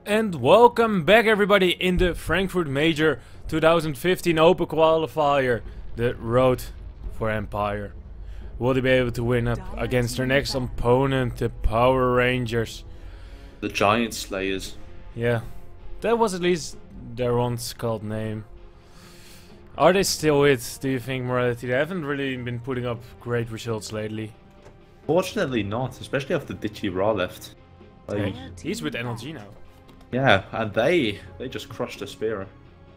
And welcome back everybody in the Frankfurt Major 2015 Open Qualifier, the Road for Empire. Will they be able to win up against their next opponent, the Power Rangers? The Giant Slayers. Yeah, that was at least their once called name. Are they still it, do you think, Morality? They haven't really been putting up great results lately. Fortunately not, especially after Ditchy Ra left. Like, he's with NLG now. yeah, and they just crushed a Aspera.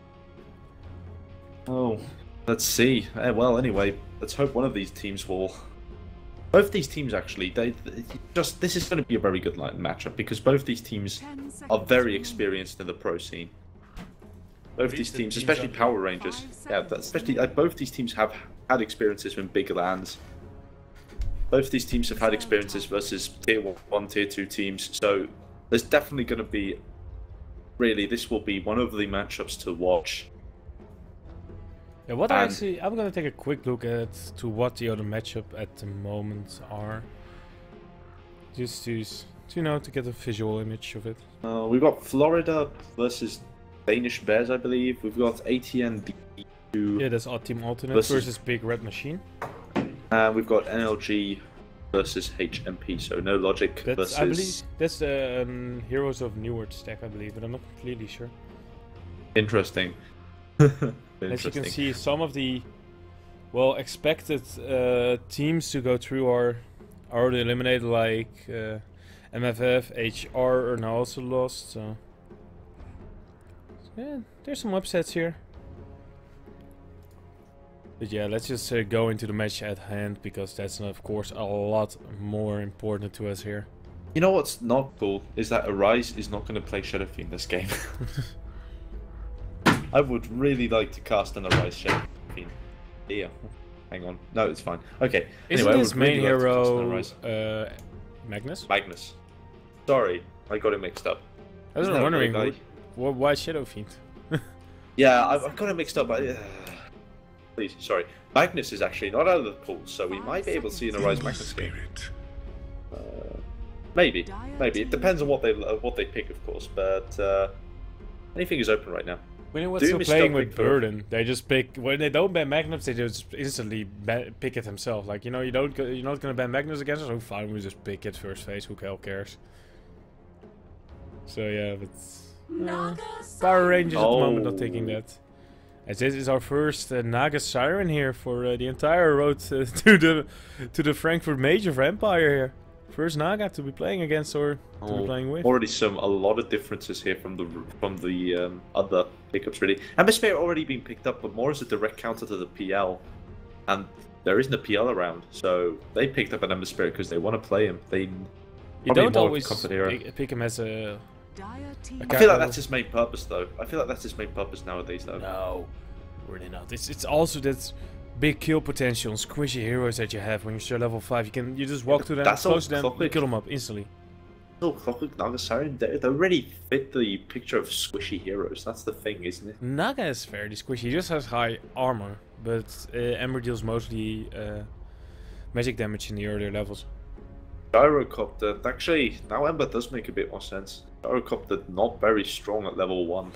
Oh, let's see. Well, anyway, let's hope one of these teams will. Both these teams actually, this is going to be a very good matchup because both these teams are very experienced in the pro scene. Both these teams, especially Power Rangers, yeah, especially both these teams have had experiences in big lands. Both these teams have had experiences versus tier 1, tier 2 teams, so there's definitely going to be. Really, this will be one of the matchups to watch. Yeah, I'm gonna take a quick look at what the other matchup at the moment are, just to to get a visual image of it. We've got Florida versus Danish Bears, I believe. We've got ATN D2. Yeah, that's our team alternate versus Big Red Machine. We've got NLG versus HMP, so no logic versus. I believe that's the Heroes of Newark stack, I believe, but I'm not completely sure. Interesting. As you can see, some of the expected teams to go through are already eliminated, like MFF, HR are now also lost. So yeah, there's some upsets here. But yeah, let's just go into the match at hand, because that's of course a lot more important to us here. You know what's not cool is that Arise is not going to play Shadow Fiend this game. I would really like to cast an Arise Shadow Fiend. Yeah, hang on. No, it's fine. Okay. Isn't his main hero Magnus? Magnus. Sorry, I got it mixed up. I was wondering why Shadow Fiend. Yeah, I've got it mixed up. Please, sorry. Magnus is actually not out of the pool, so we might be able to see an Arise Magnus game. Maybe. It depends on what they pick, of course. But anything is open right now. When it was still playing with Burden, they just pick. When they don't ban Magnus, they just instantly pick it themselves. Like, you're not gonna ban Magnus against us. Oh, fine, we just pick it first phase. Who cares? So yeah, but Power Rangers at the moment not taking that. As this is our first Naga Siren here for the entire road to the Frankfurt Major for Empire here. First Naga to be playing against or to be playing with. Already a lot of differences here from the other pickups really. Ember already been picked up, but more as a direct counter to the PL, and there isn't a PL around, so they picked up an Ember Spirit because they want to play him. You don't always pick him as a. I feel like that's his main purpose, though. I feel like that's his main purpose nowadays, though. No, really not. It's also that big kill potential and squishy heroes that you have when you're level 5. You just walk to them, close to them, you kill them up instantly. No, Clockwork Naga Siren, they already fit the picture of squishy heroes. That's the thing, isn't it? Naga is fairly squishy. He just has high armor, but Ember deals mostly magic damage in the earlier levels. Gyrocopter, actually, now Ember does make a bit more sense. Gyrocopter not very strong at level 1.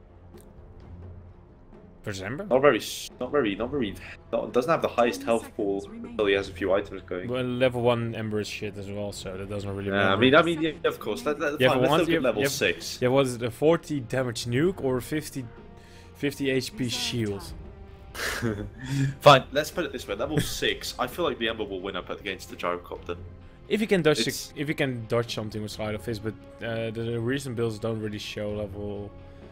Versus Ember? Doesn't have the highest health pool until he has a few items going. Well, level 1 Ember is shit as well, so that doesn't really matter. I mean, yeah, of course. Let's look at level 6. Yeah, was it a 40 damage nuke or 50 HP shield? Fine, let's put it this way. Level 6, I feel like the Ember will win up against the Gyrocopter. If you can dodge, something with Slide of Fist, but the recent builds don't really show level.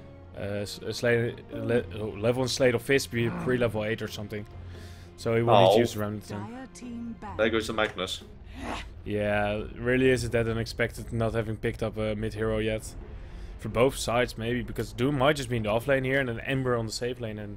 Level in Slate of Fist be pre-level 8 or something, so he will need to use around the time. There goes the Magnus. Yeah, really is it that unexpected not having picked up a mid hero yet? For both sides maybe, because Doom might just be in the off lane here and an Ember on the safe lane, and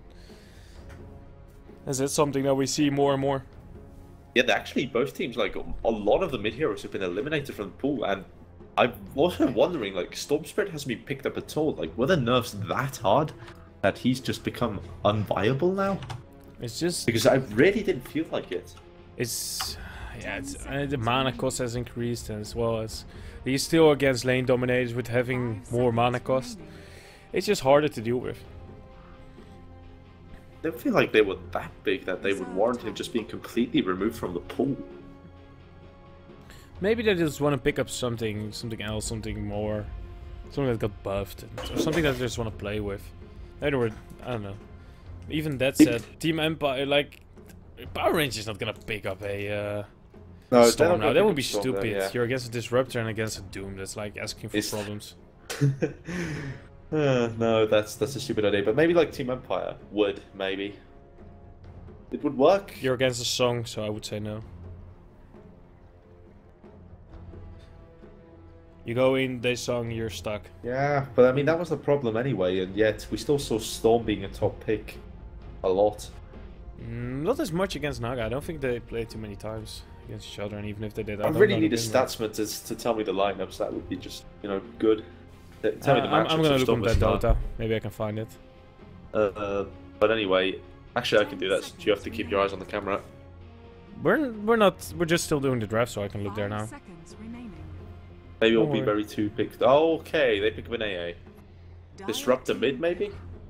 is that something that we see more and more? Yeah, actually both teams, like a lot of the mid heroes have been eliminated from the pool, and I'm also wondering, like, Storm Spirit hasn't been picked up at all. Like, were the nerfs that hard that he's just become unviable now? It's just because I really didn't feel like it. It's yeah, the mana cost has increased, and as well as He's still against lane dominators with having more mana cost. It's just harder to deal with. I don't feel like they were that big that they would warrant him just being completely removed from the pool. Maybe they just want to pick up something else, something more, something that got buffed, or something that they just want to play with. Anyway, I don't know. Even that said, Team Empire, like, Power Rangers not gonna pick up a no, Storm now. That would be stupid. There, yeah. You're against a Disruptor and against a Doom. That's like asking for problems. No, that's a stupid idea. But maybe like Team Empire would, maybe. It would work. You're against a Song, so I would say no. You go in, they Song, you're stuck. Yeah, but I mean that was the problem anyway, and yet we still saw Storm being a top pick a lot. Not as much against Naga. I don't think they played too many times against each other, and even if they did, I really need a statsman to tell me the lineups. That would be just, you know, good. Tell me the matchups. I'm gonna look on that Dota. Maybe I can find it. But anyway, actually I can do that. So you have to keep your eyes on the camera. We're just still doing the draft, so I can look there now. Maybe it'll be very two picked. Oh, okay, they pick up an AA. Disrupt the mid, maybe.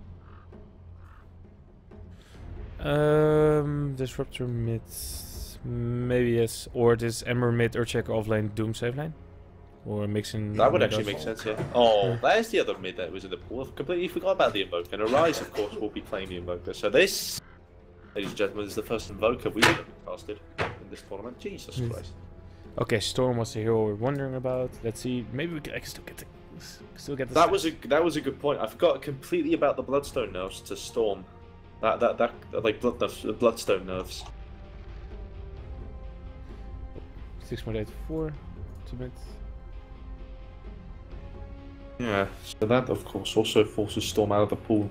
Disruptor mid, maybe yes, or this Ember mid, Urcheck off lane, Doom save lane, or mixing. That would actually make sense, yeah. Oh, there's the other mid that was in the pool. I completely forgot about the Invoker. And Arise, of course, will be playing the Invoker. So this, ladies and gentlemen, is the first Invoker we've ever casted in this tournament. Jesus Christ. Okay, Storm was the hero we're wondering about. Let's see, maybe we can still get the. That was a good point. I forgot completely about the Bloodstone nerfs to Storm. That like Bloodstone nerfs. 6.84 to mid. Yeah, so that of course also forces Storm out of the pool.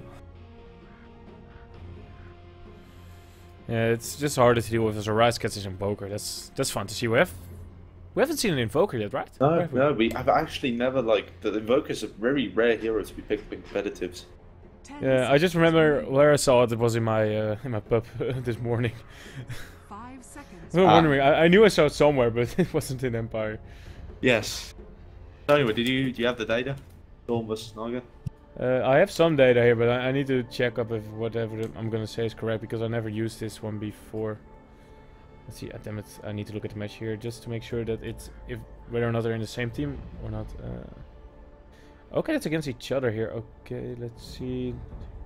Yeah, it's just harder to deal with as a Rise catches Invoker. That's fun to see. We haven't seen an Invoker yet, right? No, we have actually never, like, the Invoker's a very rare hero to be picked in competitives. Yeah, I just remember where I saw it was in my pub this morning. 5 seconds. I'm wondering, I knew I saw it somewhere, but it wasn't in Empire. Yes. So anyway, do you have the data? Storm vs Naga? I have some data here, but I need to check up if whatever I'm gonna say is correct, because I never used this one before. Let's see, damn it, I need to look at the match here just to make sure that it's whether or not they're in the same team or not. Okay, it's against each other here. Okay, let's see.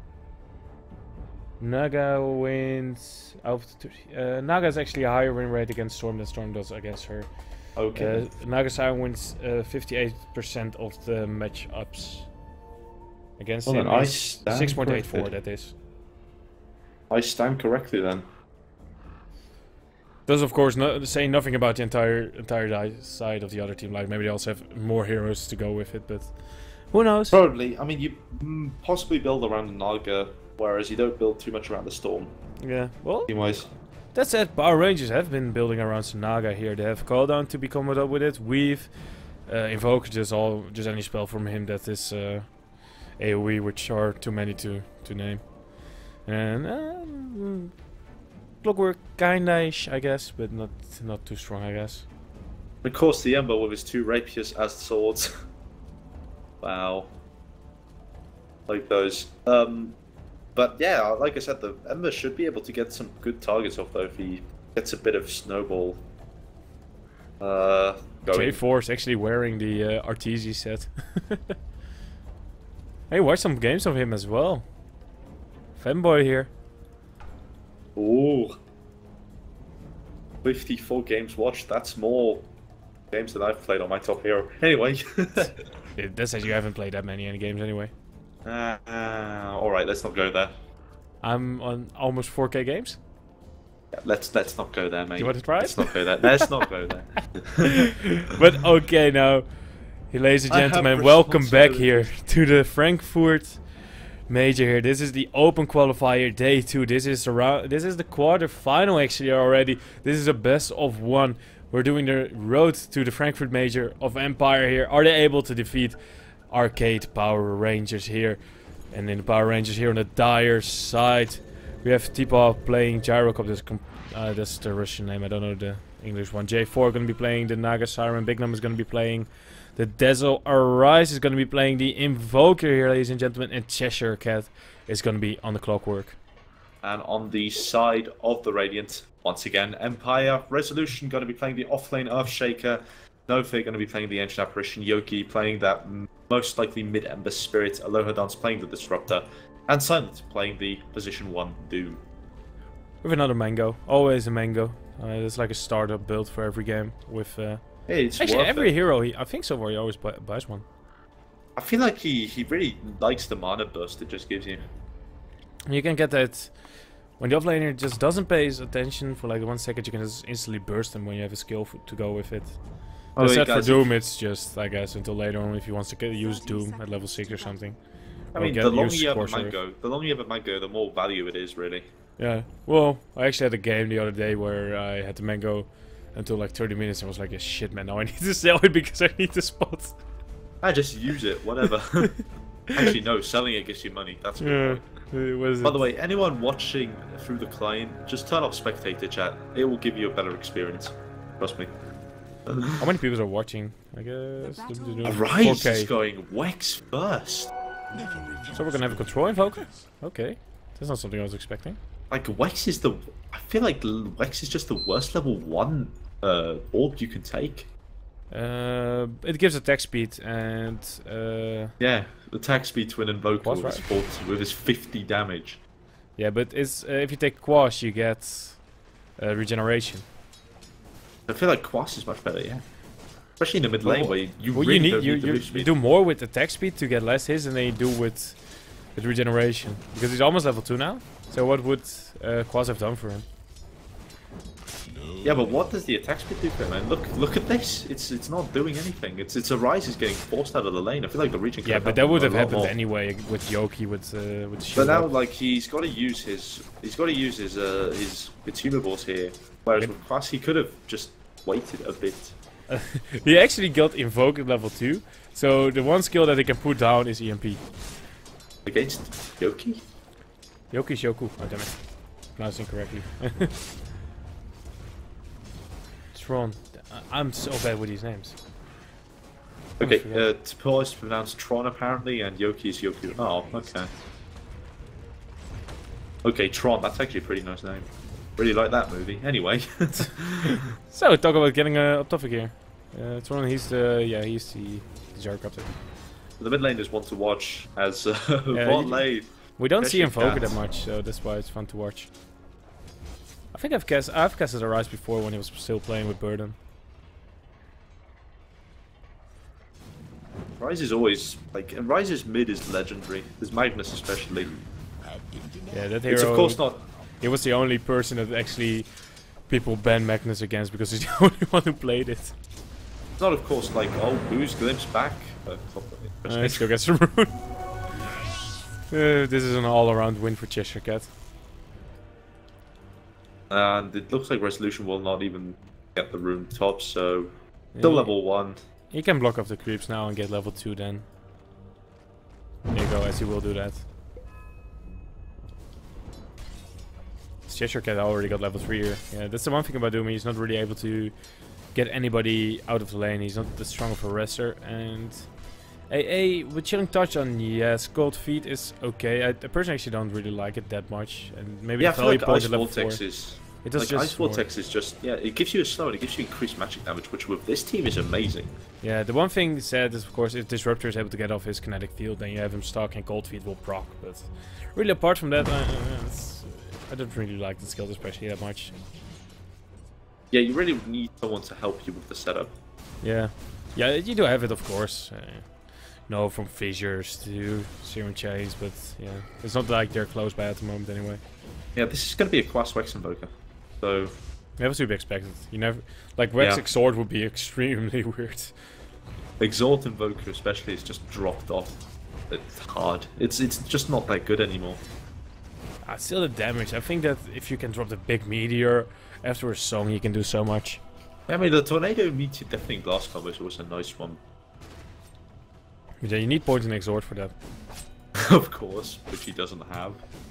Naga wins. Naga is actually a higher win rate against Storm than Storm does against her. Okay. Naga Siren wins 58% of the matchups against him. 6.84, that is. I stand correctly then. Does of course say nothing about the entire side of the other team. Like maybe they also have more heroes to go with it, but who knows? Probably. I mean, you possibly build around the Naga, whereas you don't build too much around the Storm. Yeah. Well, team-wise. That said, Power Rangers have been building around Naga here. They have Call Down to be coming up with it. Weave, Invoke, just any spell from him that is AoE, which are too many to name. And Clockwork kinda-ish, I guess, but not too strong, I guess. Of course, the Ember with his 2 rapiers as swords. Wow. Like those. But yeah, like I said, the Ember should be able to get some good targets off though if he gets a bit of snowball going. J4 is actually wearing the Arteezy set. Hey, watch some games of him as well. Fanboy here. Ooh. 54 games watched, that's more games than I've played on my top hero. Anyway. That says you haven't played that many games anyway. Alright, let's not go there. I'm on almost 4K games. Yeah, let's not go there, mate. You want to try it? Let's not go there. Let's not go there. But okay, now, ladies and gentlemen, welcome back here to the Frankfurt Major here. This is the Open Qualifier Day 2. This is the quarter final actually already. This is a best of 1. We're doing the road to the Frankfurt Major of Empire here. Are they able to defeat Arcade Power Rangers here? And in the Power Rangers here on the Dire side, we have Tipov playing Gyrocop. That's the Russian name. I don't know the English one. J4 going to be playing the Naga Siren. Big Num is going to be playing The Dazzle Arise is going to be playing the Invoker here, ladies and gentlemen, and Cheshire Cat is going to be on the Clockwork. And on the side of the Radiant, once again, Empire, Resolution going to be playing the offlane Earthshaker, Nofe going to be playing the Ancient Apparition, Yoki playing that most likely mid-Ember Spirit, Aloha Dance playing the Disruptor, and Silent playing the position 1 Doom. With another Mango, always a Mango. It's like a startup build for every game. With hey, it's actually worth every it. hero, I think so far he always buys one. I feel like he really likes the mana burst it just gives you. You can get that when the offlaner just doesn't pay attention for like 1 second. You can just instantly burst them when you have a skill to go with it. That's set for Doom. It's just, I guess, until later on if he wants to use Doom at level 6 or something. I mean, the longer you have a Mango, the more value it is, really. Yeah. Well, I actually had a game the other day where I had the Mango until like 30 minutes and was like, yeah, shit, man, now I need to sell it because I need the spot. I just use it, whatever. Actually, no, selling it gives you money. That's good. By the way, anyone watching through the client, just turn off spectator chat. It will give you a better experience. Trust me. How many people are watching? I guess. Arise is going Wex first. So we're gonna have a control invoker? Okay. That's not something I was expecting. Like, Wex is the... I feel like Wex is just the worst level 1 orb you can take. It gives attack speed and... yeah, attack speed to an invoker Quash, with his 50 damage. Yeah, but it's if you take Quash, you get regeneration. I feel like Quas is much better, yeah. Especially in the mid lane where you really don't need the move speed. You do more with attack speed to get less hits than you do with regeneration. Because he's almost level 2 now. So what would Quas have done for him? Yeah, but what does the attack speed do for him, man? Look at this. It's not doing anything. It's Arise is getting forced out of the lane. I feel like the region. Yeah, but that would have happened anyway with Yoki with But now, like, he's got to use his consumables here. Whereas with Quas, he could have just waited a bit. He actually got Invoke at level 2. So the one skill that he can put down is EMP. Against Yoki? Yoki's Yoku. Oh damn it. Pronounced incorrectly. Tron. I'm so bad with these names. Okay, T'Pol is pronounced Tron apparently, and Yoki is Yoku. Oh, okay. Okay, Tron, that's actually a pretty nice name. Really like that movie. Anyway. So, talk about getting up topic here. Tron, he's the Jar Captain. The mid laners want to watch as bot lane. We don't see Invoker that much, so that's why it's fun to watch. I think I've casted Arise before when he was still playing with Burden. Rise is always like Rise's mid is legendary. There's Magnus especially. Yeah, that hero. It's of course not. He was the only person that actually people ban Magnus against because he's the only one who played it. It's not, of course, like who's Glimpse back. He still gets the rune. This is an all-around win for Cheshire Cat. And it looks like Resolution will not even get the rune top, so still level 1. He can block off the creeps now and get level 2 then. There you go, as he will do that. Cheshire Cat already got level 3 here. Yeah, that's the one thing about Doom, he's not really able to get anybody out of the lane. He's not that strong of a wrestler. And AA with Chilling Touch on, yes, Cold Feet is okay. I personally actually don't really like it that much. And maybe yeah, I feel like Ice level Vortex 4. is... It does like Ice Vortex is just... Yeah, it gives you a slow and it gives you increased magic damage, which with this team is amazing. Yeah, the one thing said is, of course, if Disruptor is able to get off his kinetic field, then you have him stuck and Cold Feet will proc. But really, apart from that, I don't really like the skill especially that much. Yeah, you really need someone to help you with the setup. Yeah. Yeah, you do have it, of course. No, from Fissures to Serum Chase, but yeah, it's not like they're close by at the moment anyway. Yeah, this is going to be a Quas Wex Invoker, so... Never to be expected. You never... Like, Wex Exort would be extremely weird. Exalt Invoker especially is just dropped off. It's hard. It's just not that good anymore. Still the damage. I think that if you can drop the big meteor after a song, you can do so much. I mean, the Tornado Meteor Deafening Blast combo was a nice one. But yeah, you need points in Exort for that. Of course, which he doesn't have.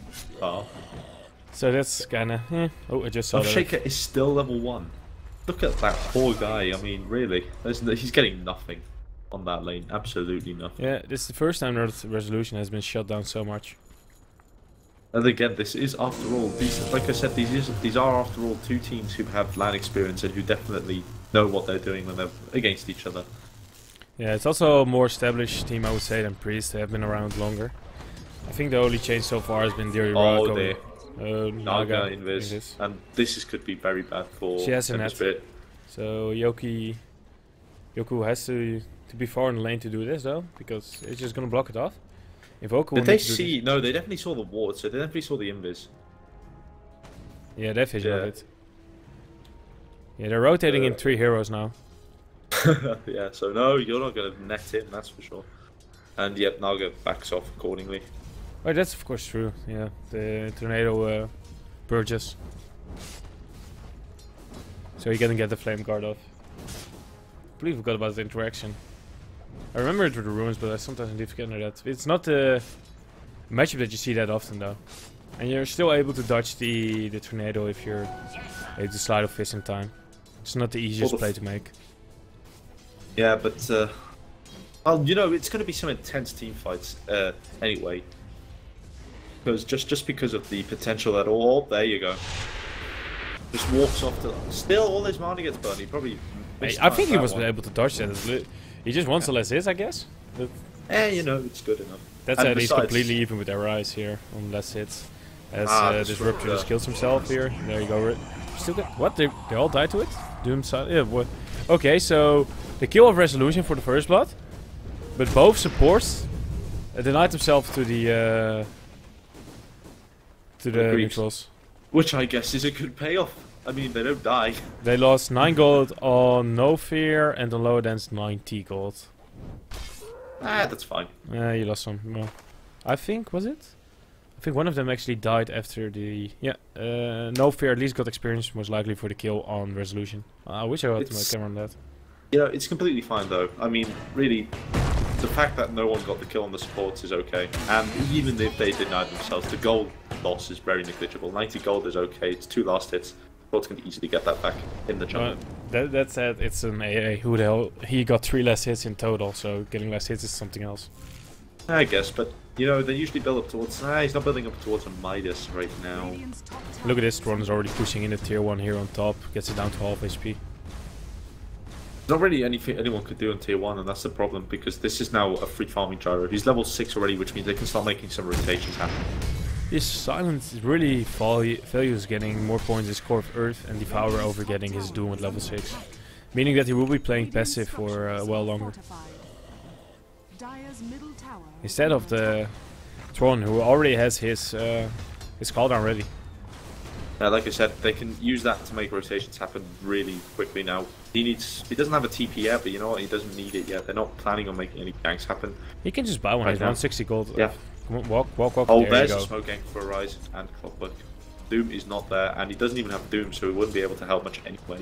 So that's kinda... Oh, I just saw that. Shaker is still level 1. Look at that poor guy. I mean, really. He's getting nothing. on that lane. Absolutely nothing. Yeah, this is the first time Earth Resolution has been shut down so much. And again, this is after all, like I said, these are after all two teams who have LAN experience and who definitely know what they're doing when they're against each other. Yeah, it's also a more established team, I would say, than Priest. They have been around longer. I think the only change so far has been Diri Oh, Raka, Naga Invis. And this could be very bad for She has a net. Spirit. So Yoku has to be far in the lane to do this though, because it's just gonna block it off. If Oku Did they see? No, they definitely saw the ward, so they definitely saw the Invis. Yeah, they have vision of it. Yeah, they're rotating in 3 heroes now. Yeah, so no, you're not gonna net him, that's for sure. And yep, Naga backs off accordingly. Oh, that's of course true. Yeah, the tornado purges. So you're gonna get the flame guard off. I believe we forgot about the interaction. I remember it with the ruins, but I sometimes do forget that. It's not a matchup that you see that often though. And you're still able to dodge the tornado if you're able to slide off fist in time. It's not the easiest play to make. Yeah, but well, you know, it's going to be some intense team fights anyway. Because just because of the potential that there you go. Just walks off to still all his mana gets burned. He probably missed I think he was one. able to dodge that. He just wants the less hits, I guess. But you know, it's good enough. that's And it. He's besides- completely even with their eyes here on less hits. As Disruptor just kills himself here. There you go. Still good. What? They all died to it? Doom side. Yeah. What? Okay, so the kill of Resolution for the first blood, but both supports denied themselves to the Creeps. neutrals. Which I guess is a good payoff. I mean, they don't die. They lost 9 gold on No Fear and on Lower Dance 90 gold. That's fine. You lost some. Well, I think was it? I think one of them actually died after the No Fear at least got experience most likely for the kill on Resolution. I wish I had my camera on that. You know, it's completely fine though. I mean, really, the fact that no one got the kill on the supports is okay. And even if they denied themselves, the gold loss is very negligible. 90 gold is okay. It's 2 last hits. Supports can easily get that back in the jungle. That said, it's an AA. Who the hell? He got 3 less hits in total, so getting less hits is something else. I guess, but you know, they usually build up towards. He's not building up towards a Midas right now. Look at this, Tron is already pushing in the tier 1 here on top. Gets it down to half HP. There's not really anything anyone could do on tier 1, and that's the problem because this is now a free farming gyro. He's level 6 already, which means they can start making some rotations happen. This Silence is really values getting more points as Core of Earth and Devour over getting his Doom at level 6. Meaning that he will be playing passive for well longer. Instead of the Tron, who already has his cooldown ready. Like I said, they can use that to make rotations happen really quickly now. He doesn't have a TP yet, but you know what? He doesn't need it yet. They're not planning on making any ganks happen. He can just buy one. He's 160 gold. Yeah. Come on, walk. Oh, there there's you a go. smoke gank for Rise and Clockwork. Doom is not there, and he doesn't even have Doom, so he wouldn't be able to help much anyway.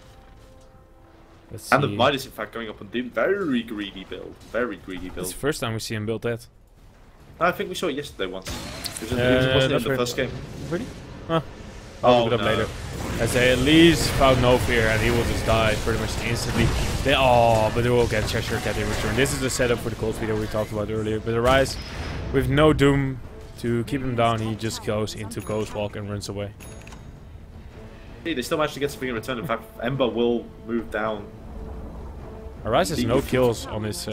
Let's And the see. Midas, in fact, going up on Doom. Very greedy build. Very greedy It's build. the first time we see him build that. I think we saw it yesterday once. It wasn't in the first game. Really? Huh. I'll look it up no. later. As they at least found No Fear and he will just die pretty much instantly. But they will get Cheshire Cat in return. This is the setup for the cold speed that we talked about earlier. But the Rise, with no Doom to keep him down, he just goes into Ghost Walk and runs away. Hey, they still managed to get something in return. In fact, Ember will move down. Rise has no kills on his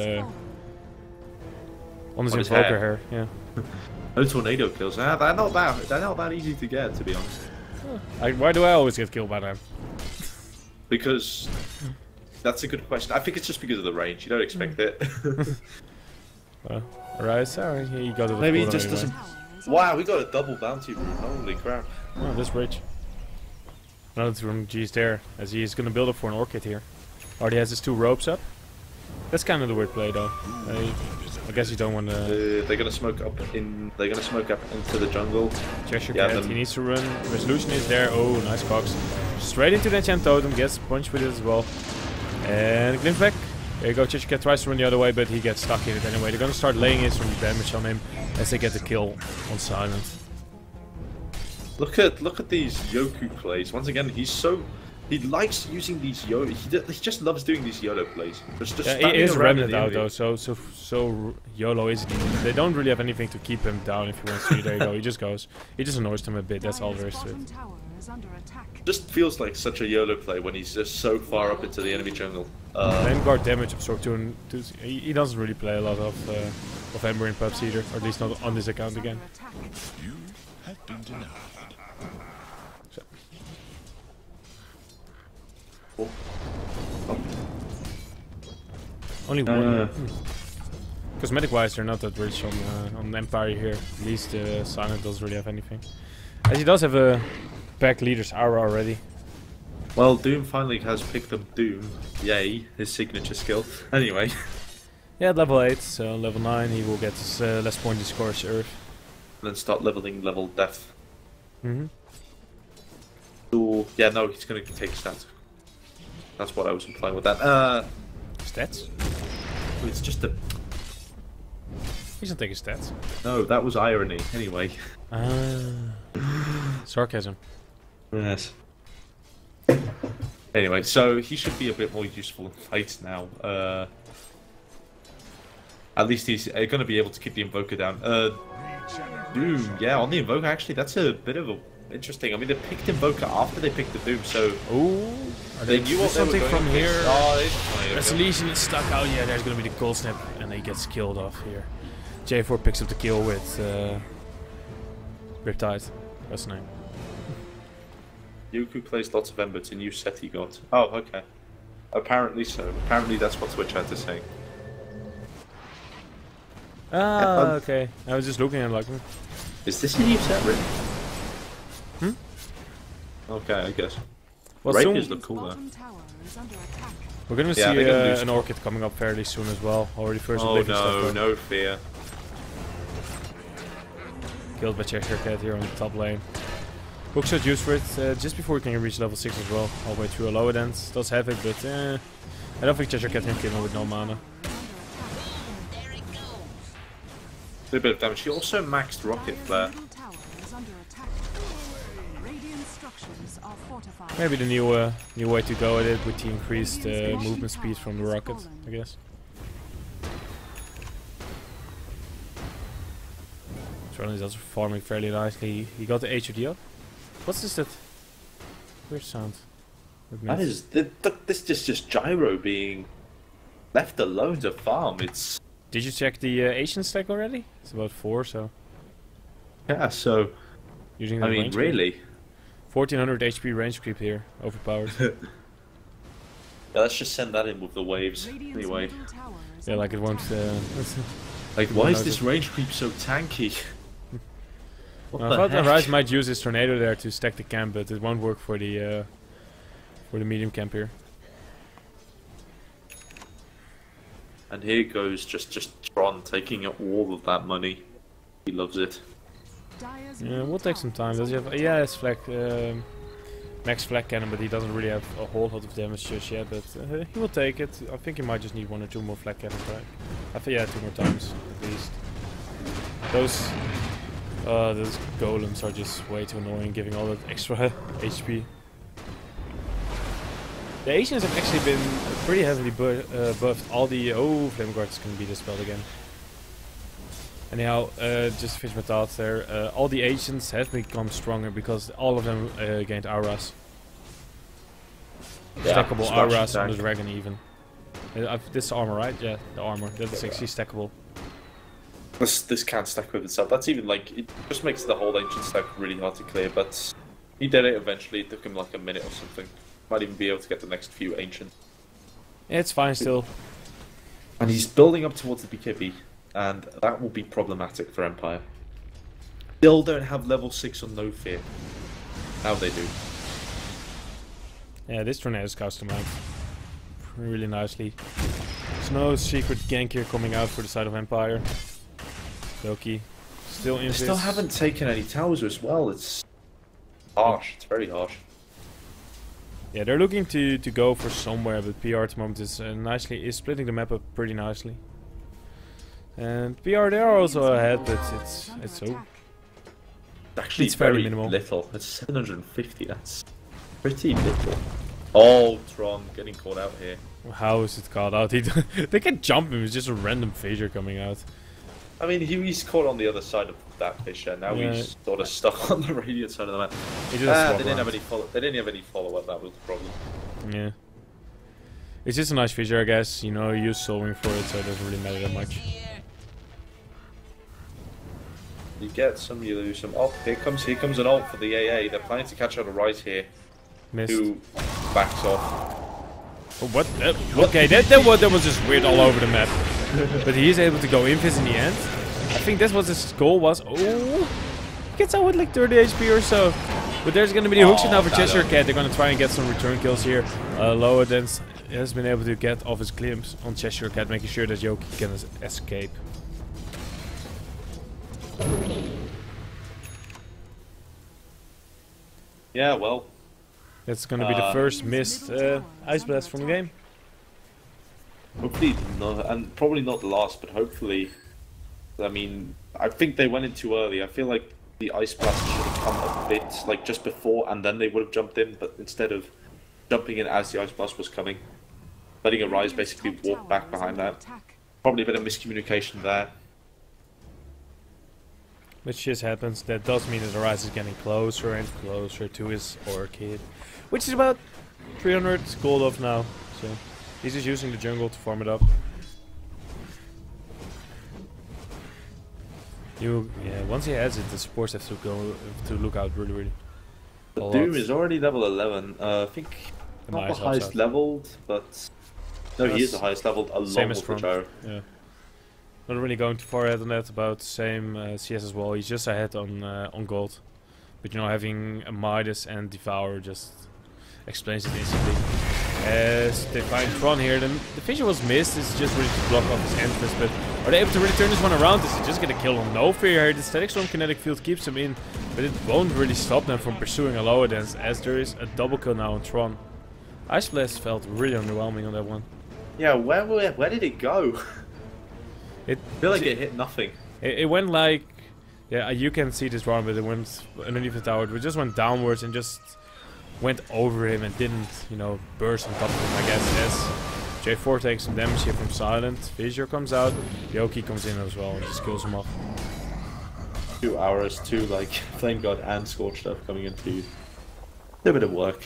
his Invoker here. Yeah. No tornado kills. They're not that easy to get, to be honest. Why do I always get killed by them? Because that's a good question. I think it's just because of the range. You don't expect it. Rise, sorry, he got it. Maybe he just doesn't. Wow, we got a double bounty rune. Holy crap! Oh, this rich. Another room G's there, as he's gonna build up for an Orchid here. Already has his 2 ropes up. That's kind of the weird play though. I guess you don't want to. They're gonna smoke up in. They're gonna smoke up into the jungle. Cheshire Cat, he needs to run. Resolution is there. Oh, nice box. Straight into the enchant totem, gets punched with it as well. And glimpse back. There you go. Cheshire Cat tries to run the other way, but he gets stuck in it anyway. They're gonna start laying in some damage on him as they get the kill on Silent. Look at these Yoku plays. Once again, he's so He likes using these YOLO. He just loves doing these YOLO plays. Just Yeah, he standing is around remnant in the out enemy. though, so YOLO isn't even. They don't really have anything to keep him down if he wants to. There you go. He just goes. He just annoys them a bit. That's all there is to it. Just feels like such a YOLO play when he's just so far up into the enemy jungle. Vanguard damage absorb he doesn't really play a lot of Ember in pubs either, or at least not on this account again. You have been denied. So. Oh. Only one. Cosmetic-wise, they're not that rich on Empire here. At least Silent doesn't really have anything. As he does have a pack leader's aura already. Well, Doom finally has picked up Doom. Yay, his signature skill. Anyway. Yeah, at level 8, so level 9 he will get his less pointy Scorched Earth. And then start leveling level Death. Mm-hmm. So, yeah, no, he's gonna take stats. That's what I was implying with that. Stats? It's just a... He's not taking stats. No, that was irony. Anyway. Sarcasm. Yes. Anyway, so he should be a bit more useful in fights now. At least he's going to be able to keep the Invoker down. Doom, yeah, on the Invoker, actually, that's a bit of a interesting. I mean, they picked Invoker after they picked the Doom, so Ooh, they knew what they were something going from to here. Oh, Resolution is stuck out. Yeah, there's gonna be the cold snap, and he gets killed off here. J4 picks up the kill with Riptide. That's the name. Yuku plays lots of Ember. It's a new set he got. Oh, okay. Apparently so. Apparently that's what Twitch had to say. Ah, okay. I was just looking at like. Is this a new set, Rick? Hmm? Okay, I guess. Well, Rapiers soon look cool though. we're gonna Yeah, see they're gonna do an Orchid coming up fairly soon as well. Already first Oh Oblivion stuff no, going. no fear. Killed by Cheshire Cat here on the top lane. Hookshot used for it just before he can reach level 6 as well. All the way through a lower dance. Does have it, but I don't think Cheshire Cat can kill him with no mana. A little bit of damage. He also maxed Rocket Flare. Maybe the new way to go at it with the increased movement speed from the rocket, I guess. Tron is also farming fairly nicely. He got the HOD up. What's this? That weird sound. That is this is just Gyro being left alone to farm. It's Did you check the Asian stack already? It's about 4, so yeah. So using the I mean, range creep. really. 1400 HP range creep here, overpowered. Yeah, let's just send that in with the waves. Anyway, Yeah, like it won't. like why is this range creep so tanky? What I the thought heck? Rise might use his tornado there to stack the camp, but it won't work for the medium camp here. And here goes just Tron taking all of that money. He loves it. Yeah, we'll take some time. Does he have? Yeah, it's flag, max flag cannon, but he doesn't really have a whole lot of damage just yet. But he will take it. I think he might just need 1 or 2 more flag cannons, right? I think yeah, 2 more times at least. Those golems are just way too annoying, giving all that extra HP. The Asians have actually been pretty heavily buffed. All the Flame Guard is going to be dispelled again. Anyhow, just to finish my thoughts there, all the Asians have become stronger because all of them gained auras. Yeah, Stackable Scorching auras on the Tank. dragon even. This is armor, right? Yeah, the armor. That's actually stackable. This can't stack with itself. That's even like it just makes the whole ancient stack really hard to clear. But he did it eventually. It took him like a minute or something. Might even be able to get the next few ancient. Yeah, it's fine still. And he's building up towards the BKB, and that will be problematic for Empire. Still don't have level 6 on No Fear. Now they do. Yeah, this tornado is customized really nicely. There's no secret gank here coming out for the side of Empire. Loki still in They still haven't taken any towers as well. It's harsh. It's very harsh. Yeah, they're looking to go for somewhere, but PR at the moment is is splitting the map up pretty nicely. And PR they are also ahead, but it's Actually, It's very very minimal. little. It's 750. That's pretty little. Oh, Tron getting caught out here. How is it called out? They can jump him. It's just a random fissure coming out. I mean, he's caught on the other side of that fissure. Now he's sort of stuck on the radiant side of the map. They didn't have any follow. They didn't have any follow-up. That was the problem. Yeah. It's just a nice fissure, I guess. You know, you use solving for it, so it doesn't really matter that much. You get some, you lose some. Oh, here comes an ult for the AA. They're planning to catch out a Rise here. Missed. Who backs off. Oh, what? Okay, that was just weird all over the map. But he is able to go invis in the end. I think that's what his goal was. Oh, gets out with like 30 HP or so. But there's going to be the hookshot now for Cheshire Cat. They're going to try and get some return kills here. Lower Dance has been able to get off his glimpse on Cheshire Cat, making sure that Yoki can escape. Yeah, well. That's going to be the first missed Ice Blast from the game. Hopefully not, and probably not the last, but hopefully. I mean, I think they went in too early. I feel like the Ice Blast should have come a bit, like just before, and then they would have jumped in, but instead of jumping in as the Ice Blast was coming, letting a Rise basically walk back behind that. Probably a bit of miscommunication there. Which just happens. That does mean that the Rise is getting closer and closer to his Orchid. Which is about 300 gold off now. So he's just using the jungle to farm it up. Once he has it, the supports have to look out really. The Doom is already level 11. I think not the highest leveled, but no, he is the highest leveled along with the Gyro. Yeah. Not really going too far ahead on that. About same CS as well. He's just ahead on gold. But you know, having a Midas and Devour just explains it instantly. As they find Tron here, then the vision was missed. It's just really to block off his entrance, but are they able to really turn this one around? Is he just get a kill on no fear here? The Static Storm Kinetic Field keeps him in, but it won't really stop them from pursuing a lower dance, as there is a double kill now on Tron. Ice Blast felt really underwhelming on that one. Yeah, where did it go? I feel like it hit nothing. It went like, yeah, you can see this wrong, but it went underneath the tower. It just went downwards and just went over him and didn't, you know, burst on top of him, I guess. As J4 takes some damage here from Silent. Fissure comes out. Yoki comes in as well and just kills him off. 2 hours, 2 like Flame God and Scorched Earth coming into a bit of work.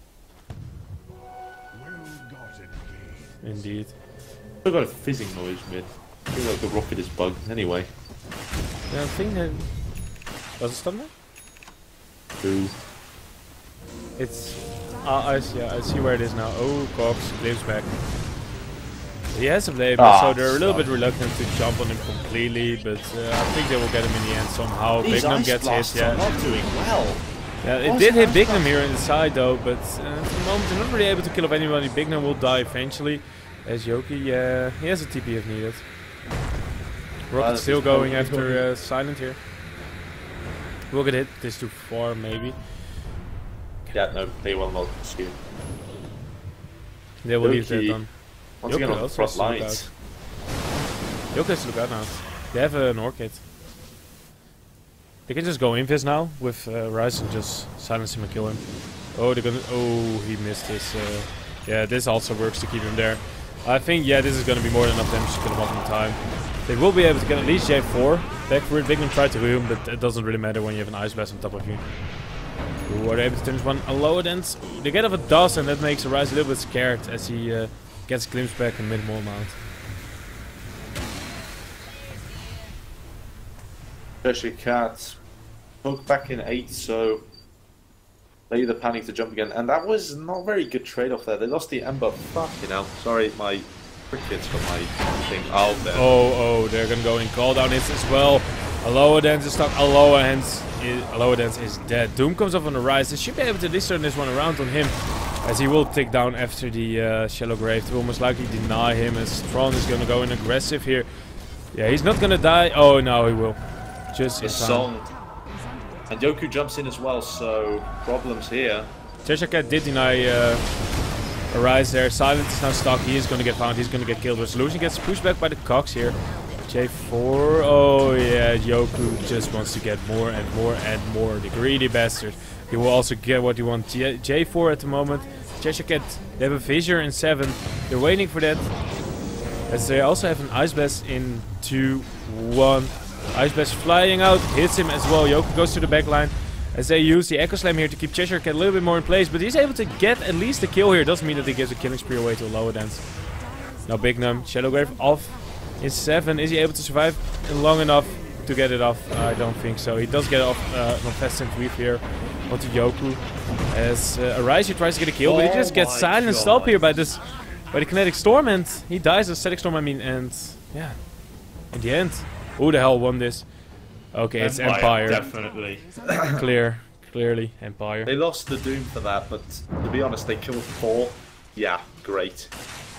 Indeed. Still got a fizzing noise mid. I feel like the rocket is bugged anyway. Yeah, I think that... Was it stun there? Ooh. It's... I see where it is now. Oh, Cox, Blade's back. He has a Blade, so they're a little bit reluctant to jump on him completely, but I think they will get him in the end somehow. Bignum gets hit, yeah. Not doing well. Yeah, it did hit Bignum here in the side though, but at the moment they're not really able to kill off anybody. Bignum will die eventually. As Yoki, yeah, he has a TP if needed. Rocket's still going after Silent here. Will get hit, this too far maybe. Yeah, no, play well not skew. They will leave that done. Once again on the front lines. Yoki has to look out now. They have an Orchid. They can just go invis now with Rise and just silence him and kill him. Oh, they're gonna. Oh, he missed this. Yeah, this also works to keep him there. I think, yeah, this is gonna be more than enough damage to kill him off in time. They will be able to get at least J4 back for it. Bignum tried to heal him, but it doesn't really matter when you have an Ice Blast on top of you. Ooh, are they able to turn this one a lower dance? They get off a dust, and that makes Rise a little bit scared as he gets glimpsed back in mid-mall mount. Especially Cat. Poke back in 8, so they either panic to jump again, and that was not a very good trade-off there. They lost the Ember. Fucking hell. Sorry, my crickets got my thing out there. Oh, they're gonna go in call down hits as well. Aloha Dance is stuck. Aloha Dance is dead. Doom comes up on the Rise. They should be able to at least turn this one around on him, as he will take down after the Shallow Grave. They will most likely deny him, as Tron is gonna go in aggressive here. Yeah, he's not gonna die. Oh no, he will. Just in time. And Yoku jumps in as well, so problems here. Cheshire Cat did deny a Rise there. Silent is now stuck. He is going to get found. He's going to get killed. Resolution gets pushed back by the Cox here. J4. Oh yeah, Yoku just wants to get more and more and more. The greedy bastard. He will also get what he wants. J4 at the moment Cheshire Cat, they have a Fissure in 7. They're waiting for that. As they also have an Ice Blast in 2, 1. Ice Blast flying out, hits him as well. Yoko goes to the back line. As they use the Echo Slam here to keep Cheshire Cat a little bit more in place. But he's able to get at least a kill here. Doesn't mean that he gives a killing spree away to a lower dance. Now Big Num, Shadowgrave off in 7. Is he able to survive long enough to get it off? I don't think so. He does get off on Fast and Weave here onto Yoku. As Arise tries to get a kill, but he just gets silenced up here by the Kinetic Storm, and he dies. The Static Storm, I mean, and yeah, in the end, who the hell won this? Okay, it's Empire. Definitely. Clearly Empire. They lost the Doom for that, but to be honest, they killed 4. Yeah, great.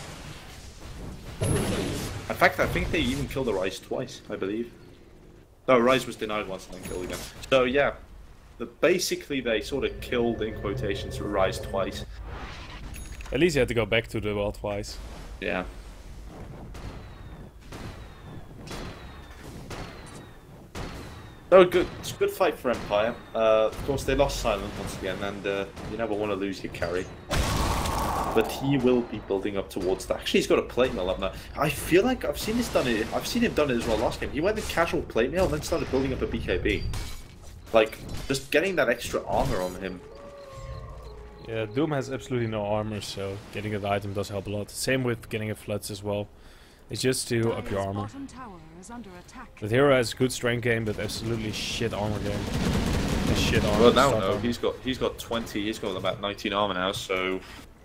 In fact, I think they even killed the Rise twice, I believe. No, Rise was denied once and then killed again. So yeah, basically they sort of killed, in quotations, Rise twice. At least you had to go back to the wall twice. Yeah. No, it's a good fight for Empire. Of course, they lost Silent once again, and you never want to lose your carry. But he will be building up towards that. Actually, he's got a plate mail up now. I feel like I've seen him done it as well last game. He went in casual plate mail and then started building up a BKB. Like, just getting that extra armor on him. Yeah, Doom has absolutely no armor, so getting that item does help a lot. Same with getting a Floods as well. It's just to up your armor. The hero has good strength game, but absolutely shit armor game. Shit armor. Well, now no, he's got 20. He's got about 19 armor now, so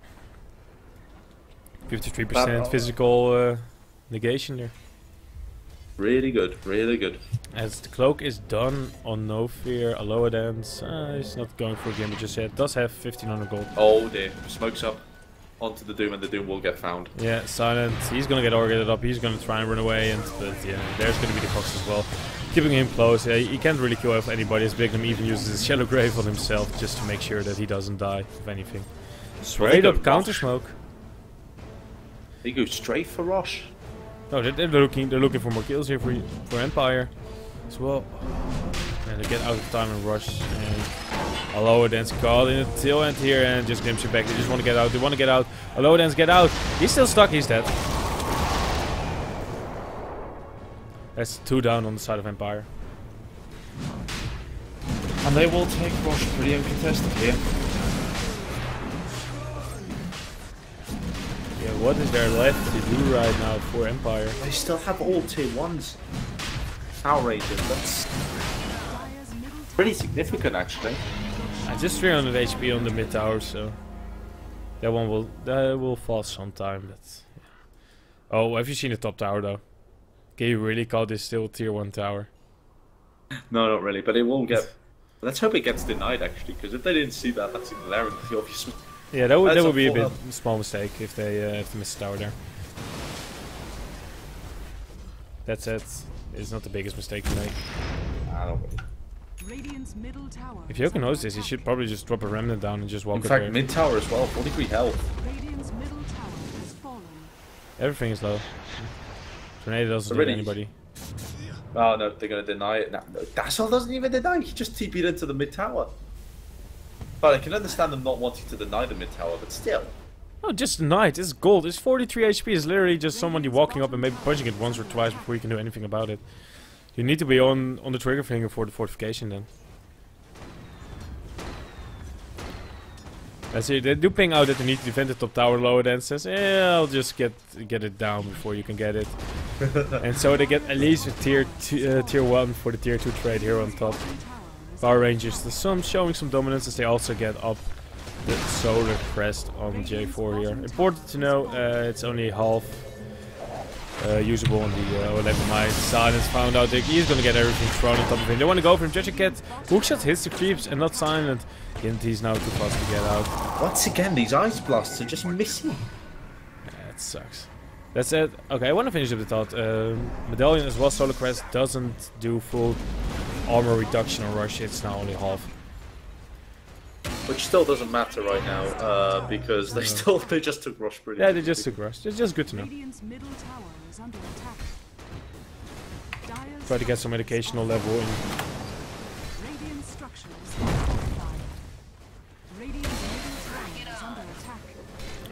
53% physical negation there. Really good, really good. As the cloak is done on No Fear, Aloha Dance, he's not going for a game just yet. Does have 1500 gold. Oh dear, smokes up onto the Doom and the Doom will get found. Yeah, Silent, he's gonna get orgated up, he's gonna try and run away, but yeah, there's gonna be the Fox as well. Keeping him close, yeah, he can't really kill off anybody. As Big Num even uses his Shallow Grave on himself just to make sure that he doesn't die, if anything. Straight up counter smoke. They go straight for Rosh. No, they're looking for more kills here for Empire as well. And they get out of time and rush. And Aloha Dance caught in the tail end here and just glimpse it back. They just want to get out. They want to get out. Aloha Dance get out. He's still stuck. He's dead. That's 2 down on the side of Empire. And they will take Rosh pretty uncontested here. Yeah, what is there left to do right now for Empire? They still have all tier 1s. Power Rangers, that's pretty significant actually. Just 300 HP on the mid tower, so that will fall sometime. But yeah. Oh, have you seen the top tower though? Can you really call this still tier 1 tower? No, not really, but it will get. Let's hope it gets denied actually, because if they didn't see that, that's glaringly obvious. Yeah, that would be a bit small mistake if they miss the tower there. That said, it's not the biggest mistake to make. I don't know. If Yoko knows this, he should probably just drop a remnant down and just walk up there. In there. fact, mid tower as well, 43 health. Everything is low. Tornado doesn't hit anybody. Oh no, they're gonna deny it. No, Dazzle doesn't even deny. He just TP'd into the mid tower. But I can understand them not wanting to deny the mid tower, but still. Oh, just denied. It's gold. It's 43 HP. It's literally just somebody walking up and maybe punching it once or twice before you can do anything about it. You need to be on the trigger finger for the fortification then. That's it. They do ping out that they need to defend the top tower. Lower than says, yeah, I'll just get it down before you can get it. And so they get at least a tier 1 for the tier 2 trade here on top. Power Rangers, showing some dominance as they also get up the Solar Crest on J4 here. Important to know, it's only half usable on the 11 Might. Silence found out that he's gonna get everything thrown on top of him. They want to go for him. Judge Cat hookshot hits the creeps and not Silent. He's now too fast to get out. Once again, these ice blasts are just missing. That sucks. That's it. Okay, I want to finish up the thought. Medallion as well, Solar Crest doesn't do full armor reduction on Rush. It's now only half. Which still doesn't matter right now, because they just took Rush pretty. Yeah, they just took Rush. It's just good to know. Try to get some educational level in.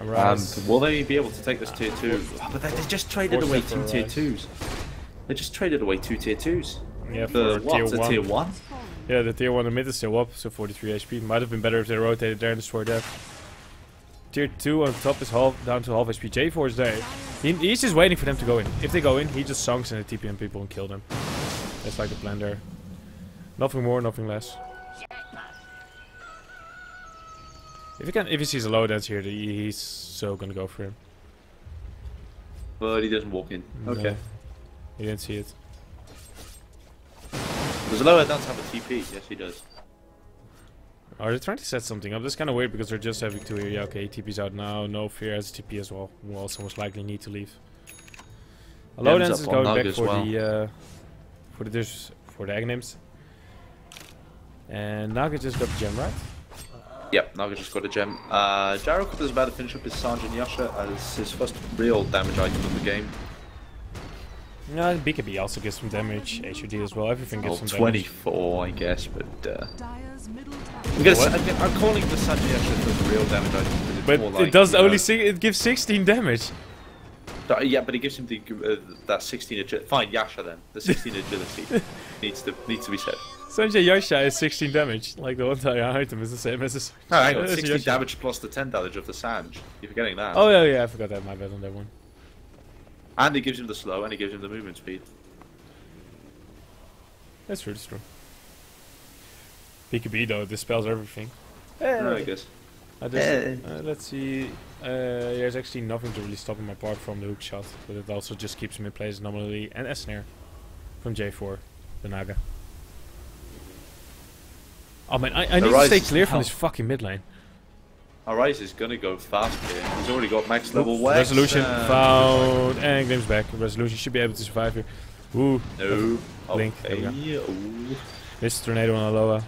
Arise. And will they be able to take this tier 2? Oh, but they just traded away Force 2 tier Arise. 2s. They just traded away 2 tier 2s. Yeah, The for what? tier The 1. tier 1? Yeah, the tier 1 in mid is still up, so 43 HP. Might have been better if they rotated there and destroyed that. Tier 2 on top is down to half HP. J4 is there. He's just waiting for them to go in. If they go in, he just sunks in the TPM people and kill them. That's like the plan there. Nothing more, nothing less. If he sees a low dance here, he's so gonna go for him. But he doesn't walk in. Okay. No, he didn't see it. Does Lower Dance have a TP? Yes, he does. Are they trying to set something up? That's kind of weird because they're just having 2 here. Yeah, okay, TP's out now. No Fear has TP as well. Will also most likely need to leave. Low Gem's dance is up on going Nug back as for well. the for the Aghanims. And Naga just got the gem, right? Yep, Naga just got a gem. Jarok is about to finish up his Sanjin Yasha as his first real damage item of the game. No, BKB also gives some damage. HUD as well. Everything gives Well, some damage. 24, I guess, but Dyer's middle tower. because I'm calling the Sanjin Yasha the real damage item. Because it's But more like, it does you know, only it gives 16 damage. Yeah, but it gives him the that 16 agility. Fine, Yasha then. The 16 agility needs to be said. Sanjay Yasha is 16 damage. Like the entire item is the same as this. No, hang on, as 16 Yasha. damage plus the 10 damage of the Sanj. You're forgetting that. Oh yeah, I forgot that. My bad on that one. And it gives him the slow, and it gives him the movement speed. That's true. That's true. BKB though dispels everything. No, I guess. Let's see. There's actually nothing to really stop him apart from the hook shot, but it also just keeps him in place nominally. And a snare from J4, the Naga. Oh man, I need to Rise stay is clear from hell. this fucking mid lane. Arise is gonna go fast here. He's already got max level Wex. Resolution found and Glimpse back. Resolution should be able to survive here. Ooh, No. Blink, there we Okay. Ooh. missed tornado on Aloha.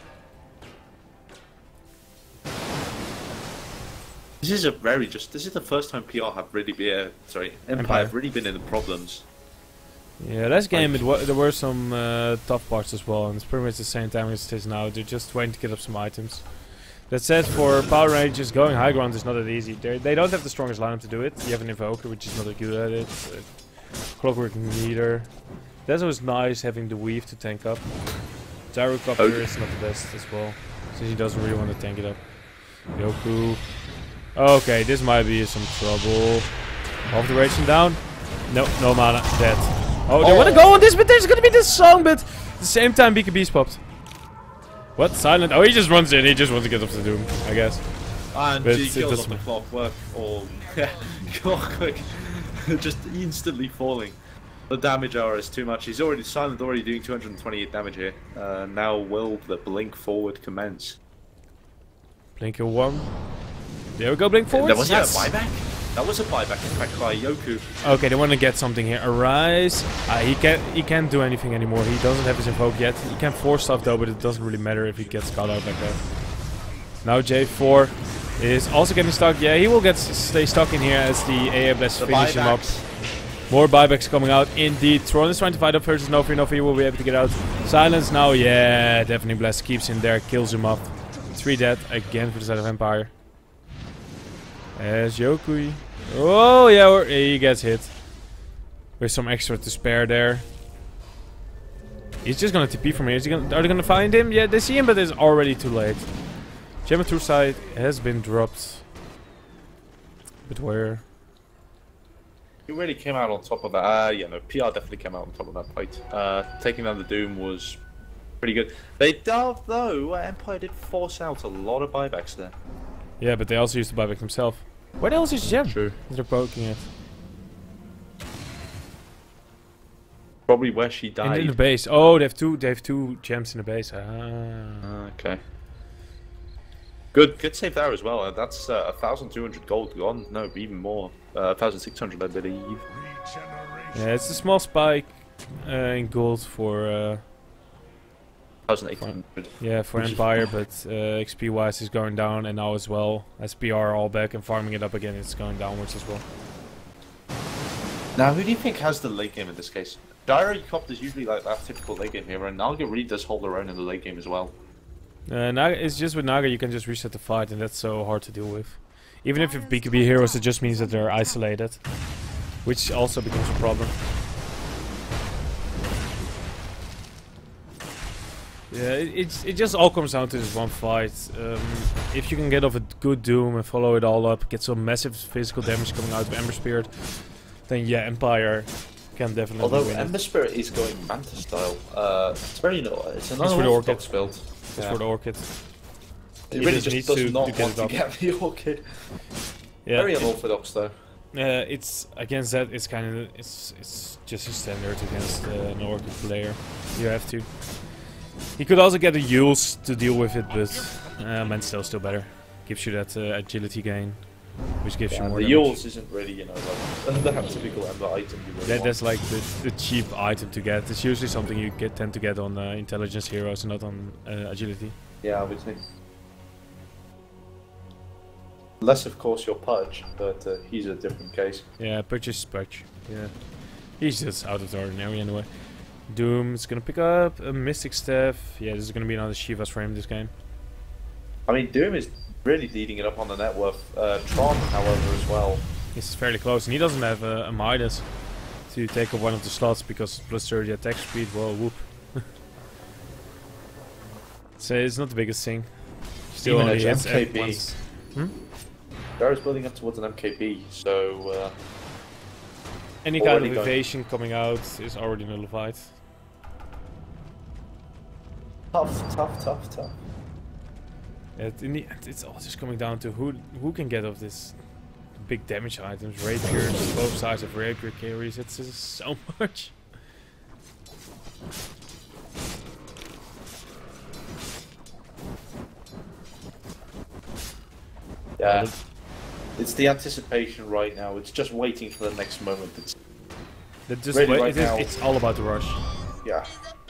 This is the first time PR have really been, Empire have really been in the problems. Yeah, last game there were some tough parts as well, and it's pretty much the same time as it is now. They're just waiting to get up some items. That said, for Power Rangers, going high ground is not that easy. They don't have the strongest lineup to do it. You have an Invoker, which is not that good at it. Clockwork neither. That's always nice having the Weave to tank up. Gyrocopter is not the best as well, since he doesn't really want to tank it up. Yoku. Okay, this might be some trouble. Off the raging down. No mana. Dead. Oh, they want to go on this, but there's gonna be this song, but at the same time BKB's popped. What? Silent? Oh, he just runs in. He just wants to get off the Doom, I guess. And But he it kills off doesn't the clockwork, or clockwork, just instantly falling. The damage hour is too much. He's already silent, already doing 228 damage here. Now will the blink forward commence? Blinker 1. There we go, blink forward. That was that a buyback? That was a buyback, in fact, by Yoku. Okay, they want to get something here. Arise. He can't do anything anymore. He doesn't have his invoke yet. He can force stuff though, but it doesn't really matter if he gets caught out like that. Now J4 is also getting stuck. Yeah, he will stay stuck in here as the AA Blast finish him up. More buybacks coming out indeed. Tron is trying to fight up versus No Fear. No Fear will be able to get out. Silence now. Yeah, definitely Blast keeps him there, kills him up. 3 dead again for the side of Empire. As Yokui. Oh yeah, he gets hit. With some extra to spare there. He's just gonna TP from here. Are they gonna find him? Yeah, they see him, but it's already too late. Gem True Side has been dropped. But where? He really came out on top of that. Yeah, no, PR definitely came out on top of that fight. Taking down the Doom was pretty good. They dove though. Empire did force out a lot of buybacks there. Yeah, but they also used to buyback themselves. Where the hell is his gem? True. They're poking it. Probably where she died. In the base. Oh, they have two gems in the base. Ah. Okay. Good save there as well. That's 1,200 gold gone. No, even more. 1,600, I believe. Yeah, it's a small spike in gold for 1,800. yeah, for Empire, but XP wise is going down, and now as well as PR all back and farming it up again, it's going downwards as well. Now, who do you think has the late game in this case? Gyrocopter is usually like that typical late game hero, and Naga really does hold their own in the late game as well. Naga, it's just with Naga you can just reset the fight, and that's so hard to deal with. Even if it's BKB heroes, it just means that they're isolated, which also becomes a problem. Yeah, it just all comes down to this one fight. If you can get off a good Doom and follow it all up, get some massive physical damage coming out of Ember Spirit, then yeah, Empire can definitely Although win Ember it. Spirit is going Manta style, it's very it's for another the orthodox build. It's for the Orchid. It really just just needs does to not get want it to up. get the Orchid. Yeah, Very unorthodox though. it's against that. It's kind of it's just a standard against an Orchid player. You have to. He could also get a Yules to deal with it, but Man's still better. Gives you that agility gain, which gives you more the damage. Yules isn't really, you know, like that typical Ember item you really want. That's like the cheap item to get. It's usually something you tend to get on intelligence heroes, not on agility. Yeah, I would think. Unless, of course, you're Pudge, but he's a different case. Yeah, purchase Pudge. Yeah, he's just out of the ordinary anyway. Doom is gonna pick up a Mystic Staff. Yeah, this is gonna be another Shiva's for him this game. I mean, Doom is really leading it up on the net worth. Tron, however, as well. He's fairly close, and he doesn't have a Midas to take up one of the slots because plus 30 attack speed. Whoa, whoop. So it's not the biggest thing. Still Even only at hits MKB. once. Garrett's building up towards an MKB, so Any kind already of going. evasion coming out is already nullified. tough. In the end, it's all just coming down to who can get off this big damage items. Rapiers, both sides of rapier carries. It's just so much. Yeah. It's the anticipation right now. It's just waiting for the next moment. It's really right now. It's all about the rush. Yeah.